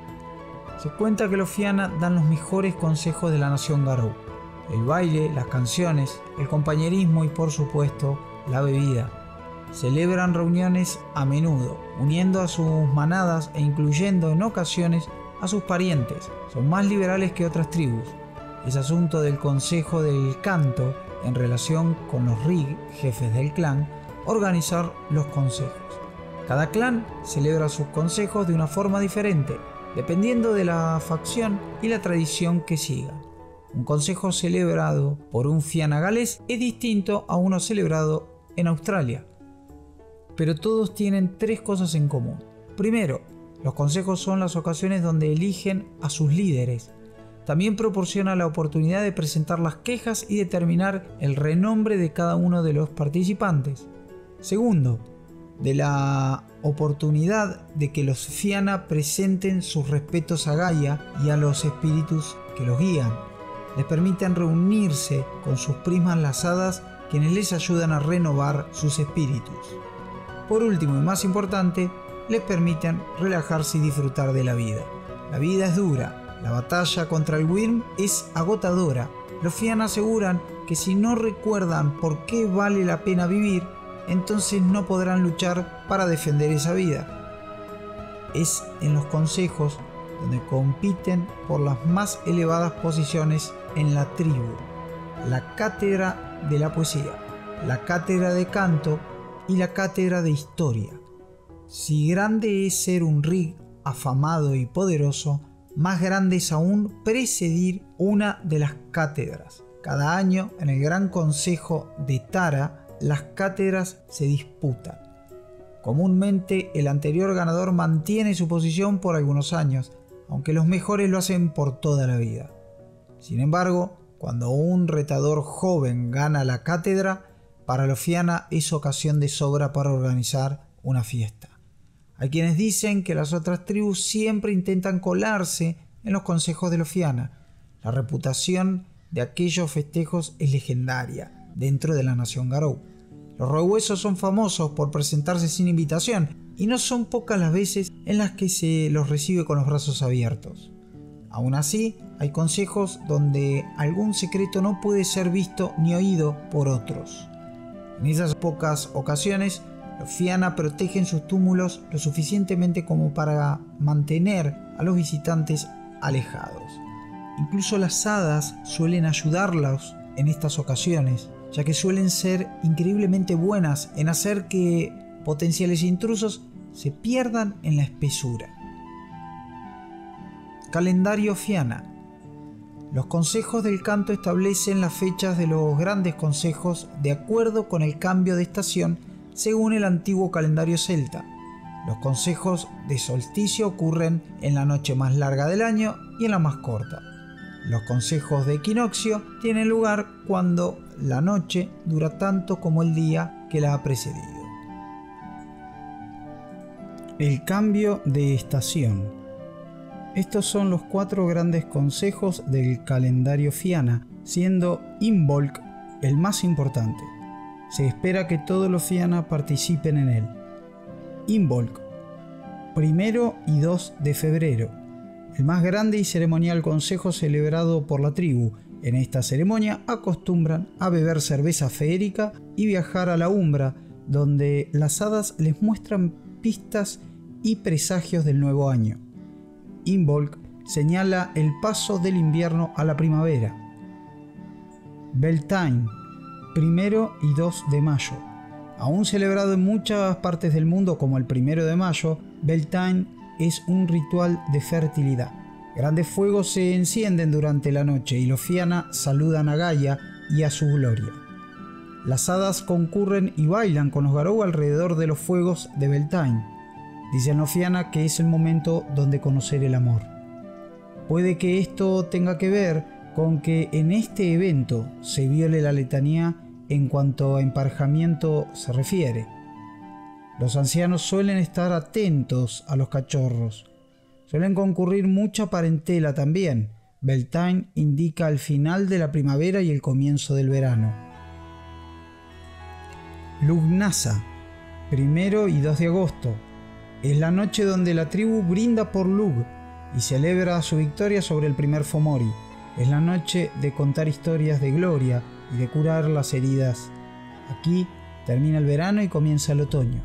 Se cuenta que los Fianna dan los mejores consejos de la nación Garou: el baile, las canciones, el compañerismo y por supuesto la bebida. Celebran reuniones a menudo, uniendo a sus manadas e incluyendo en ocasiones a sus parientes. Son más liberales que otras tribus. Es asunto del Consejo del Canto, en relación con los Rig, jefes del clan, organizar los consejos. Cada clan celebra sus consejos de una forma diferente, dependiendo de la facción y la tradición que siga. Un consejo celebrado por un Fianna galés es distinto a uno celebrado en Australia, pero todos tienen tres cosas en común. Primero, los consejos son las ocasiones donde eligen a sus líderes. También proporciona la oportunidad de presentar las quejas y determinar el renombre de cada uno de los participantes. Segundo, de la oportunidad de que los Fianna presenten sus respetos a Gaia y a los espíritus que los guían. Les permiten reunirse con sus primas las hadas, quienes les ayudan a renovar sus espíritus. Por último y más importante, les permiten relajarse y disfrutar de la vida. La vida es dura, la batalla contra el Wyrm es agotadora. Los Fianna aseguran que si no recuerdan por qué vale la pena vivir, entonces no podrán luchar para defender esa vida. Es en los consejos donde compiten por las más elevadas posiciones en la tribu: la cátedra de la poesía, la cátedra de canto y la cátedra de historia. Si grande es ser un Rig afamado y poderoso, más grande es aún presidir una de las cátedras. Cada año, en el Gran Consejo de Tara, las cátedras se disputan. Comúnmente, el anterior ganador mantiene su posición por algunos años, aunque los mejores lo hacen por toda la vida. Sin embargo, cuando un retador joven gana la cátedra, para los Fianna es ocasión de sobra para organizar una fiesta. Hay quienes dicen que las otras tribus siempre intentan colarse en los consejos de los Fianna. La reputación de aquellos festejos es legendaria dentro de la nación Garou. Los rohuesos son famosos por presentarse sin invitación, y no son pocas las veces en las que se los recibe con los brazos abiertos. Aún así, hay consejos donde algún secreto no puede ser visto ni oído por otros. En esas pocas ocasiones, los Fianna protegen sus túmulos lo suficientemente como para mantener a los visitantes alejados. Incluso las hadas suelen ayudarlos en estas ocasiones, ya que suelen ser increíblemente buenas en hacer que potenciales intrusos se pierdan en la espesura. Calendario Fianna. Los consejos del canto establecen las fechas de los grandes consejos de acuerdo con el cambio de estación según el antiguo calendario celta. Los consejos de solsticio ocurren en la noche más larga del año y en la más corta. Los consejos de equinoccio tienen lugar cuando la noche dura tanto como el día que la ha precedido. El cambio de estación. Estos son los 4 grandes consejos del calendario Fianna, siendo Imbolc el más importante. Se espera que todos los Fianna participen en él. Imbolc, 1 y 2 de febrero. El más grande y ceremonial consejo celebrado por la tribu. En esta ceremonia acostumbran a beber cerveza feérica y viajar a la Umbra, donde las hadas les muestran pistas y presagios del nuevo año. Imbolc señala el paso del invierno a la primavera. Beltane, 1 y 2 de mayo. Aún celebrado en muchas partes del mundo como el 1 de mayo, Beltane es un ritual de fertilidad. Grandes fuegos se encienden durante la noche y los Fianna saludan a Gaia y a su gloria. Las hadas concurren y bailan con los Garou alrededor de los fuegos de Beltane. Dicen los Fianna que es el momento donde conocer el amor. Puede que esto tenga que ver con que en este evento se viole la letanía en cuanto a emparejamiento se refiere. Los ancianos suelen estar atentos a los cachorros. Suelen concurrir mucha parentela también. Beltane indica el final de la primavera y el comienzo del verano. Lughnasadh, 1 y 2 de agosto. Es la noche donde la tribu brinda por Lugh y celebra su victoria sobre el primer Fomori. Es la noche de contar historias de gloria y de curar las heridas. Aquí termina el verano y comienza el otoño.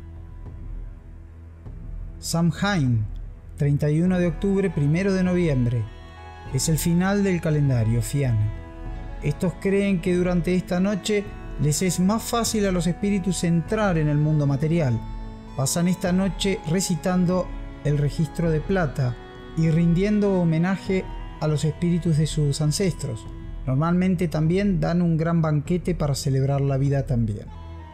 Samhain, 31 de octubre, 1 de noviembre. Es el final del calendario fiana. Estos creen que durante esta noche les es más fácil a los espíritus entrar en el mundo material. Pasan esta noche recitando el registro de plata y rindiendo homenaje a los espíritus de sus ancestros. Normalmente también dan un gran banquete para celebrar la vida también.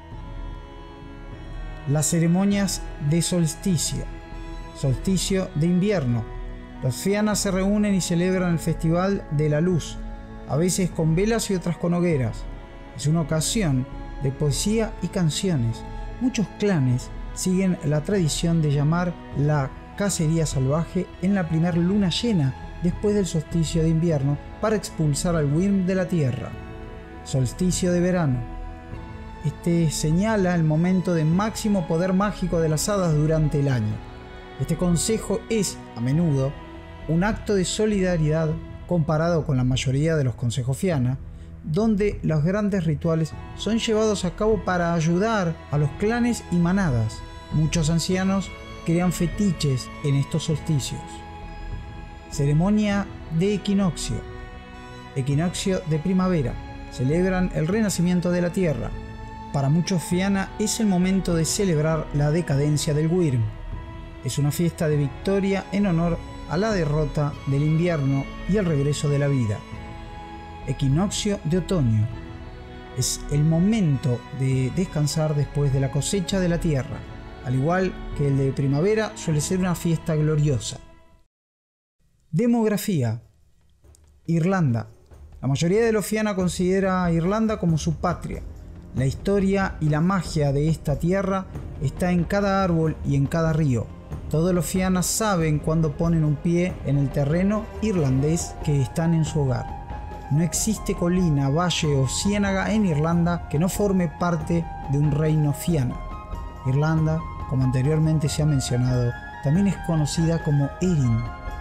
Las ceremonias de solsticio. Solsticio de invierno. Los fianas se reúnen y celebran el festival de la luz, a veces con velas y otras con hogueras. Es una ocasión de poesía y canciones. Muchos clanes siguen la tradición de llamar la cacería salvaje en la primera luna llena después del solsticio de invierno para expulsar al Wyrm de la tierra. Solsticio de verano. Este señala el momento de máximo poder mágico de las hadas durante el año. Este consejo es, a menudo, un acto de solidaridad comparado con la mayoría de los consejos fiana, donde los grandes rituales son llevados a cabo para ayudar a los clanes y manadas. Muchos ancianos crean fetiches en estos solsticios. Ceremonia de equinoccio. Equinoccio de primavera. Celebran el renacimiento de la tierra. Para muchos fiana es el momento de celebrar la decadencia del Wyrm. Es una fiesta de victoria en honor a la derrota del invierno y el regreso de la vida. Equinoccio de otoño. Es el momento de descansar después de la cosecha de la tierra. Al igual que el de primavera, suele ser una fiesta gloriosa. Demografía. Irlanda. La mayoría de los fiana considera a Irlanda como su patria. La historia y la magia de esta tierra está en cada árbol y en cada río. Todos los fianas saben cuando ponen un pie en el terreno irlandés que están en su hogar. No existe colina, valle o ciénaga en Irlanda que no forme parte de un reino fiana. Irlanda, como anteriormente se ha mencionado, también es conocida como Erin.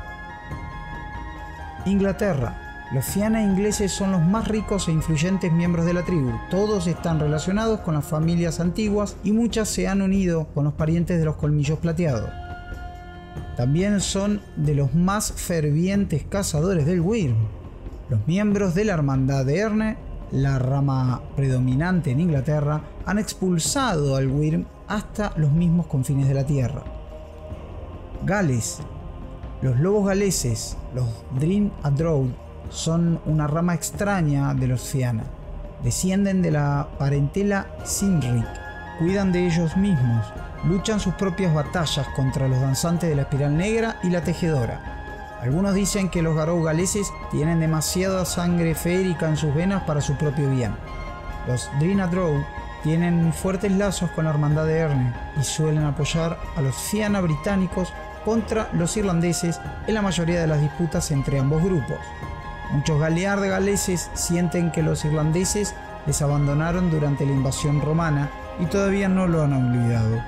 Inglaterra. Los fiana ingleses son los más ricos e influyentes miembros de la tribu. Todos están relacionados con las familias antiguas y muchas se han unido con los parientes de los colmillos plateados. También son de los más fervientes cazadores del Wyrm. Los miembros de la Hermandad de Erne, la rama predominante en Inglaterra, han expulsado al Wyrm hasta los mismos confines de la tierra. Gales. Los lobos galeses, los Drin Adroud, son una rama extraña de los fiana. Descienden de la parentela Cynric, cuidan de ellos mismos, luchan sus propias batallas contra los danzantes de la espiral negra y la tejedora. Algunos dicen que los garou galeses tienen demasiada sangre feérica en sus venas para su propio bien. Los Drin Adroud tienen fuertes lazos con la Hermandad de Erne y suelen apoyar a los fiana británicos contra los irlandeses en la mayoría de las disputas entre ambos grupos. Muchos galeard galeses sienten que los irlandeses les abandonaron durante la invasión romana y todavía no lo han olvidado.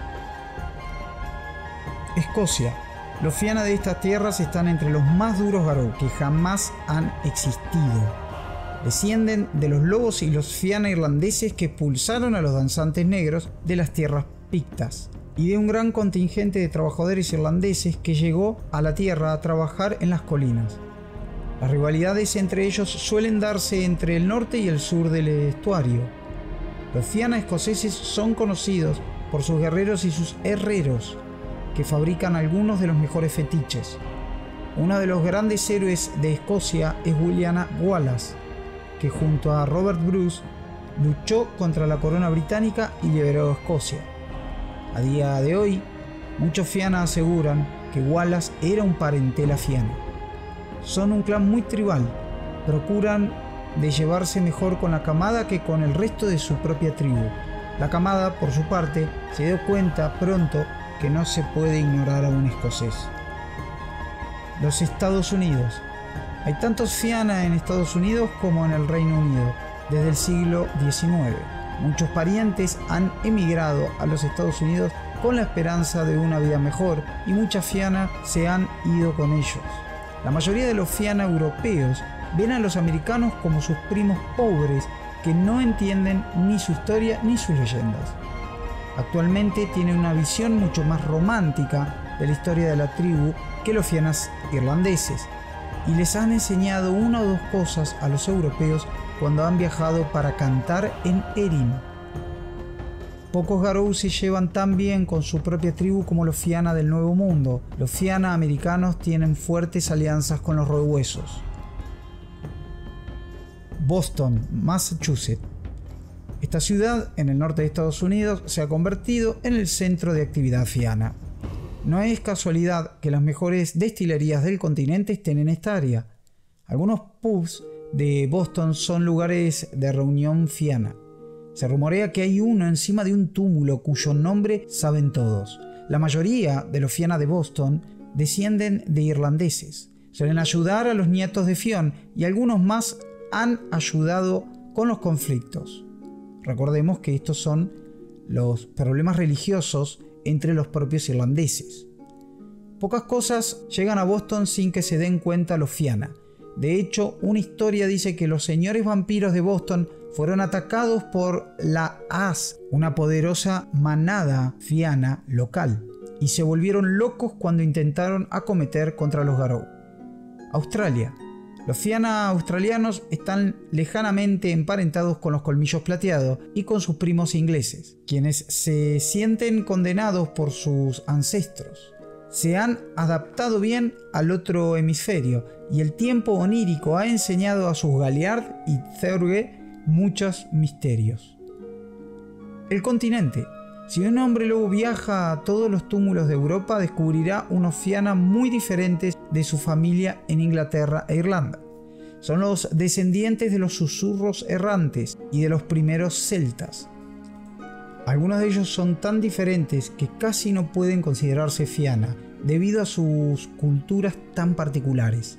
Escocia. Los fiana de estas tierras están entre los más duros garou que jamás han existido. Descienden de los lobos y los fiana irlandeses que expulsaron a los danzantes negros de las tierras pictas, y de un gran contingente de trabajadores irlandeses que llegó a la tierra a trabajar en las colinas. Las rivalidades entre ellos suelen darse entre el norte y el sur del estuario. Los fiana escoceses son conocidos por sus guerreros y sus herreros, que fabrican algunos de los mejores fetiches. Uno de los grandes héroes de Escocia es William Wallace, que junto a Robert Bruce luchó contra la corona británica y liberó a Escocia. A día de hoy, muchos fiana aseguran que Wallace era un parentela fiana. Son un clan muy tribal, procuran de llevarse mejor con la camada que con el resto de su propia tribu. La camada, por su parte, se dio cuenta pronto que no se puede ignorar a un escocés. Los Estados Unidos. Hay tantos fiana en Estados Unidos como en el Reino Unido desde el siglo XIX. Muchos parientes han emigrado a los Estados Unidos con la esperanza de una vida mejor y muchas fiana se han ido con ellos. La mayoría de los fiana europeos ven a los americanos como sus primos pobres que no entienden ni su historia ni sus leyendas. Actualmente tienen una visión mucho más romántica de la historia de la tribu que los fianas irlandeses, y les han enseñado una o dos cosas a los europeos cuando han viajado para cantar en Erin. Pocos garou se llevan tan bien con su propia tribu como los fiana del Nuevo Mundo. Los fiana americanos tienen fuertes alianzas con los roehuesos. Boston, Massachusetts. Esta ciudad, en el norte de Estados Unidos, se ha convertido en el centro de actividad fiana. No es casualidad que las mejores destilerías del continente estén en esta área. Algunos pubs de Boston son lugares de reunión fiana. Se rumorea que hay uno encima de un túmulo cuyo nombre saben todos. La mayoría de los fiana de Boston descienden de irlandeses. Suelen ayudar a los nietos de Fionn y algunos más han ayudado con los conflictos. Recordemos que estos son los problemas religiosos entre los propios irlandeses. Pocas cosas llegan a Boston sin que se den cuenta los fiana. De hecho, una historia dice que los señores vampiros de Boston fueron atacados por la As, una poderosa manada fiana local, y se volvieron locos cuando intentaron acometer contra los garou. Australia. Los fiana australianos están lejanamente emparentados con los colmillos plateados y con sus primos ingleses, quienes se sienten condenados por sus ancestros. Se han adaptado bien al otro hemisferio y el tiempo onírico ha enseñado a sus Galliard y Theurge muchos misterios. El continente. Si un hombre lobo viaja a todos los túmulos de Europa, descubrirá unos fiana muy diferentes de su familia en Inglaterra e Irlanda. Son los descendientes de los susurros errantes y de los primeros celtas. Algunos de ellos son tan diferentes que casi no pueden considerarse fiana debido a sus culturas tan particulares.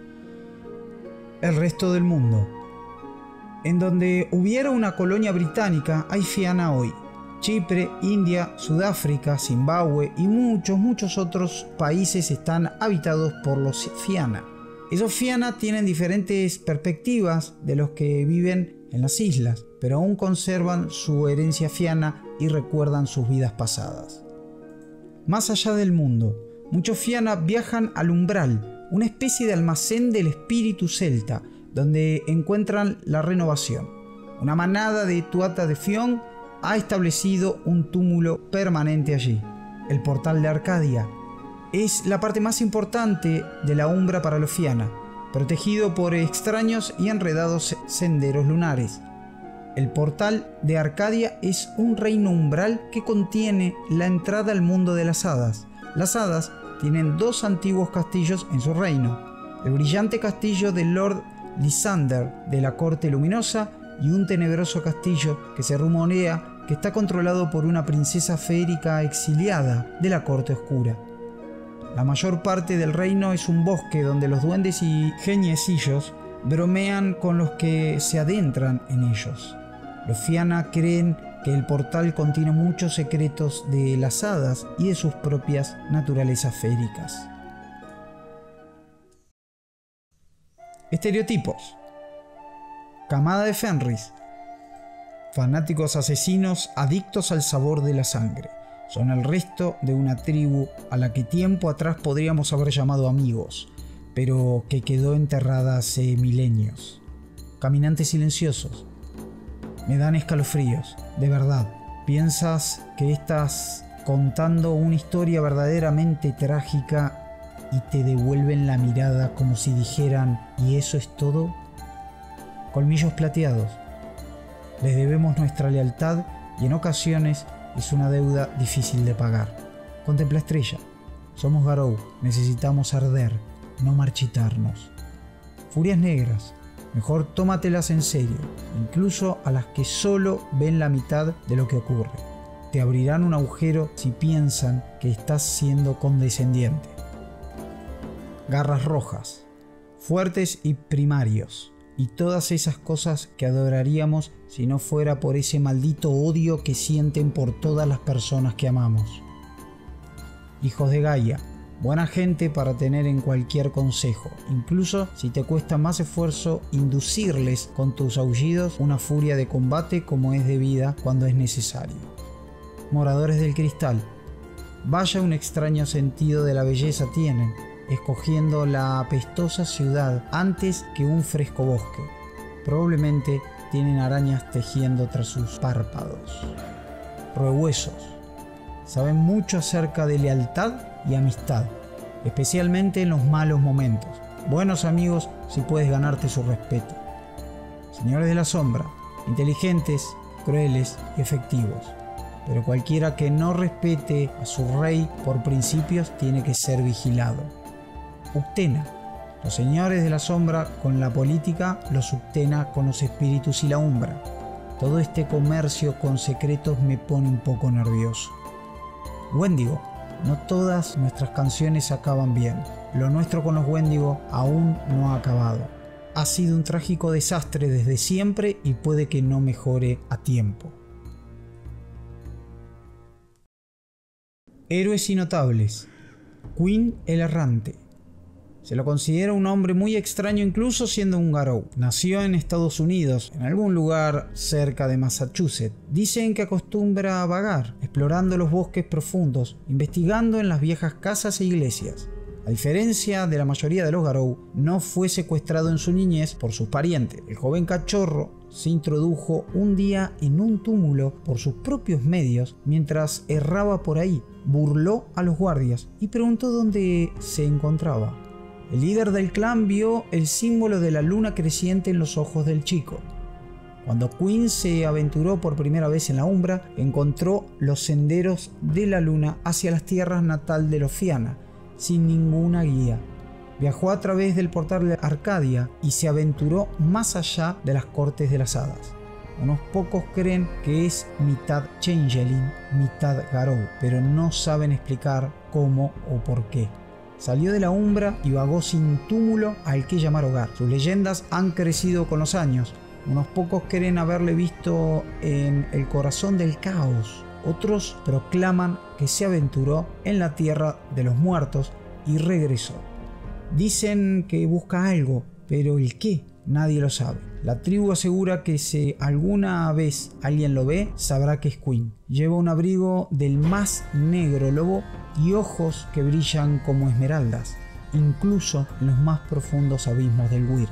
El resto del mundo. En donde hubiera una colonia británica hay fiana hoy. Chipre, India, Sudáfrica, Zimbabue y muchos otros países están habitados por los fiana. Esos fiana tienen diferentes perspectivas de los que viven en las islas, pero aún conservan su herencia fiana y recuerdan sus vidas pasadas. Más allá del mundo, muchos fiana viajan al umbral, una especie de almacén del espíritu celta, donde encuentran la renovación. Una manada de Tuatha de Fionn ha establecido un túmulo permanente allí. El portal de Arcadia es la parte más importante de la Umbra para los fiana, protegido por extraños y enredados senderos lunares. El portal de Arcadia es un reino umbral que contiene la entrada al mundo de las hadas. Las hadas tienen dos antiguos castillos en su reino: el brillante castillo de Lord Lysander de la Corte Luminosa y un tenebroso castillo que se rumorea que está controlado por una princesa feérica exiliada de la Corte Oscura. La mayor parte del reino es un bosque donde los duendes y geniecillos bromean con los que se adentran en ellos. Los fiana creen que el portal contiene muchos secretos de las hadas y de sus propias naturalezas feéricas. Estereotipos. Camada de Fenris. Fanáticos asesinos adictos al sabor de la sangre. Son el resto de una tribu a la que tiempo atrás podríamos haber llamado amigos, pero que quedó enterrada hace milenios. Caminantes silenciosos. Me dan escalofríos, de verdad. ¿Piensas que estás contando una historia verdaderamente trágica y te devuelven la mirada como si dijeran ¿y eso es todo? Colmillos plateados. Les debemos nuestra lealtad y en ocasiones es una deuda difícil de pagar. Contempla estrella. Somos garou, necesitamos arder, no marchitarnos. Furias negras. Mejor tómatelas en serio, incluso a las que solo ven la mitad de lo que ocurre. Te abrirán un agujero si piensan que estás siendo condescendiente. Garras rojas. fuertes y primarios, y todas esas cosas que adoraríamos si no fuera por ese maldito odio que sienten por todas las personas que amamos. Hijos de Gaia, buena gente para tener en cualquier consejo, incluso si te cuesta más esfuerzo inducirles con tus aullidos una furia de combate como es debida cuando es necesario. Moradores del cristal, vaya un extraño sentido de la belleza tienen, escogiendo la apestosa ciudad antes que un fresco bosque. Probablemente tienen arañas tejiendo tras sus párpados. Roehuesos, saben mucho acerca de lealtad y amistad, especialmente en los malos momentos. Buenos amigos si puedes ganarte su respeto. Señores de la sombra, inteligentes, crueles y efectivos. Pero cualquiera que no respete a su rey por principios tiene que ser vigilado. Uctena, los señores de la sombra con la política, los Uctena con los espíritus y la umbra. Todo este comercio con secretos me pone un poco nervioso. Wendigo, no todas nuestras canciones acaban bien. Lo nuestro con los Wendigo aún no ha acabado. Ha sido un trágico desastre desde siempre y puede que no mejore a tiempo. Héroes y notables. Quinn el Errante. Se lo considera un hombre muy extraño incluso siendo un Garou. Nació en Estados Unidos, en algún lugar cerca de Massachusetts. Dicen que acostumbra a vagar, explorando los bosques profundos, investigando en las viejas casas e iglesias. A diferencia de la mayoría de los Garou, no fue secuestrado en su niñez por sus parientes. El joven cachorro se introdujo un día en un túmulo por sus propios medios mientras erraba por ahí. Burló a los guardias y preguntó dónde se encontraba. El líder del clan vio el símbolo de la luna creciente en los ojos del chico. Cuando Quinn se aventuró por primera vez en la Umbra, encontró los senderos de la luna hacia las tierras natal de los Fianna, sin ninguna guía. Viajó a través del portal de Arcadia y se aventuró más allá de las cortes de las hadas. Unos pocos creen que es mitad Changeling, mitad Garou, pero no saben explicar cómo o por qué. Salió de la Umbra y vagó sin túmulo al que llamar hogar. Sus leyendas han crecido con los años. Unos pocos creen haberle visto en el corazón del caos. Otros proclaman que se aventuró en la tierra de los muertos y regresó. Dicen que busca algo, pero el qué nadie lo sabe. La tribu asegura que si alguna vez alguien lo ve, sabrá que es Quinn. Lleva un abrigo del más negro lobo y ojos que brillan como esmeraldas, incluso en los más profundos abismos del Wyrm.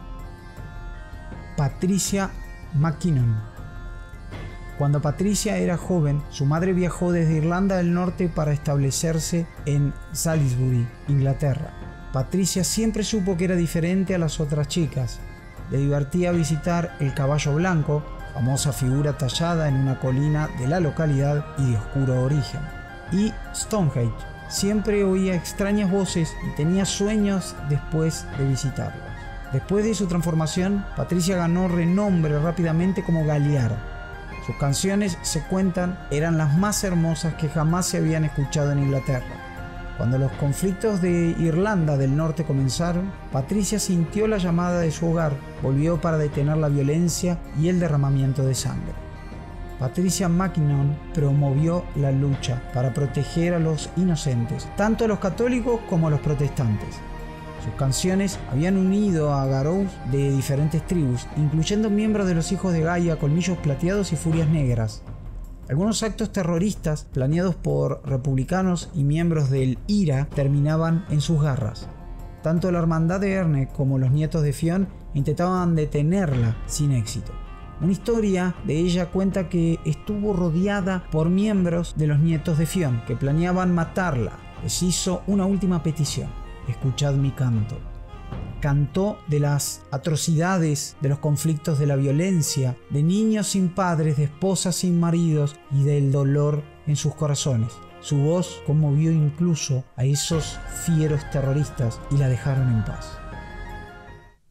Patricia McKinnon. Cuando Patricia era joven, su madre viajó desde Irlanda del Norte para establecerse en Salisbury, Inglaterra. Patricia siempre supo que era diferente a las otras chicas. Le divertía visitar el Caballo Blanco, famosa figura tallada en una colina de la localidad y de oscuro origen, y Stonehenge. Siempre oía extrañas voces y tenía sueños después de visitarlos. Después de su transformación, Patricia ganó renombre rápidamente como Galiard. Sus canciones, se cuentan, eran las más hermosas que jamás se habían escuchado en Inglaterra. Cuando los conflictos de Irlanda del Norte comenzaron, Patricia sintió la llamada de su hogar, volvió para detener la violencia y el derramamiento de sangre. Patricia McKinnon promovió la lucha para proteger a los inocentes, tanto a los católicos como a los protestantes. Sus canciones habían unido a Garous de diferentes tribus, incluyendo miembros de los Hijos de Gaia, Colmillos Plateados y Furias Negras. Algunos actos terroristas planeados por republicanos y miembros del IRA terminaban en sus garras. Tanto la hermandad de Erne como los nietos de Fionn intentaban detenerla sin éxito. Una historia de ella cuenta que estuvo rodeada por miembros de los nietos de Fionn que planeaban matarla. Les hizo una última petición: escuchad mi canto. Cantó de las atrocidades, de los conflictos de la violencia, de niños sin padres, de esposas sin maridos y del dolor en sus corazones. Su voz conmovió incluso a esos fieros terroristas y la dejaron en paz.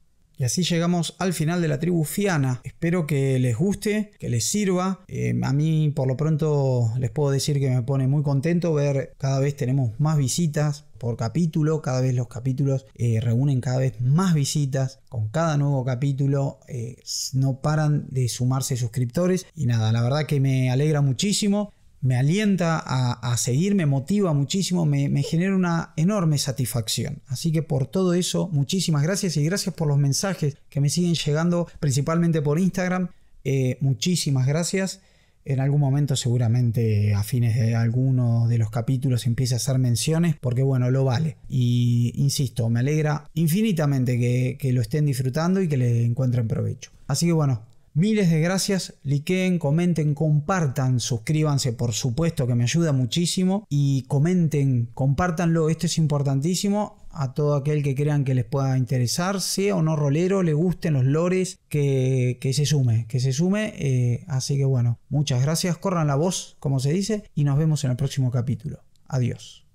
Y así llegamos al final de la tribu Fiana. Espero que les guste, que les sirva. A mí por lo pronto les puedo decir que me pone muy contento ver cada vez tenemos más visitas por capítulo, cada vez los capítulos reúnen cada vez más visitas. Con cada nuevo capítulo no paran de sumarse suscriptores y nada, la verdad que me alegra muchísimo. Me alienta a seguir, me motiva muchísimo, me genera una enorme satisfacción. Así que por todo eso, muchísimas gracias y gracias por los mensajes que me siguen llegando, principalmente por Instagram. Muchísimas gracias. En algún momento seguramente a fines de alguno de los capítulos empiece a hacer menciones porque bueno, lo vale. Y insisto, me alegra infinitamente que lo estén disfrutando y que le encuentren provecho. Así que bueno, miles de gracias, likeen, comenten, compartan, suscríbanse por supuesto que me ayuda muchísimo y comenten, compártanlo, esto es importantísimo a todo aquel que crean que les pueda interesar, sea o no rolero, le gusten los lores, que se sume, así que bueno, muchas gracias, corran la voz como se dice y nos vemos en el próximo capítulo, adiós.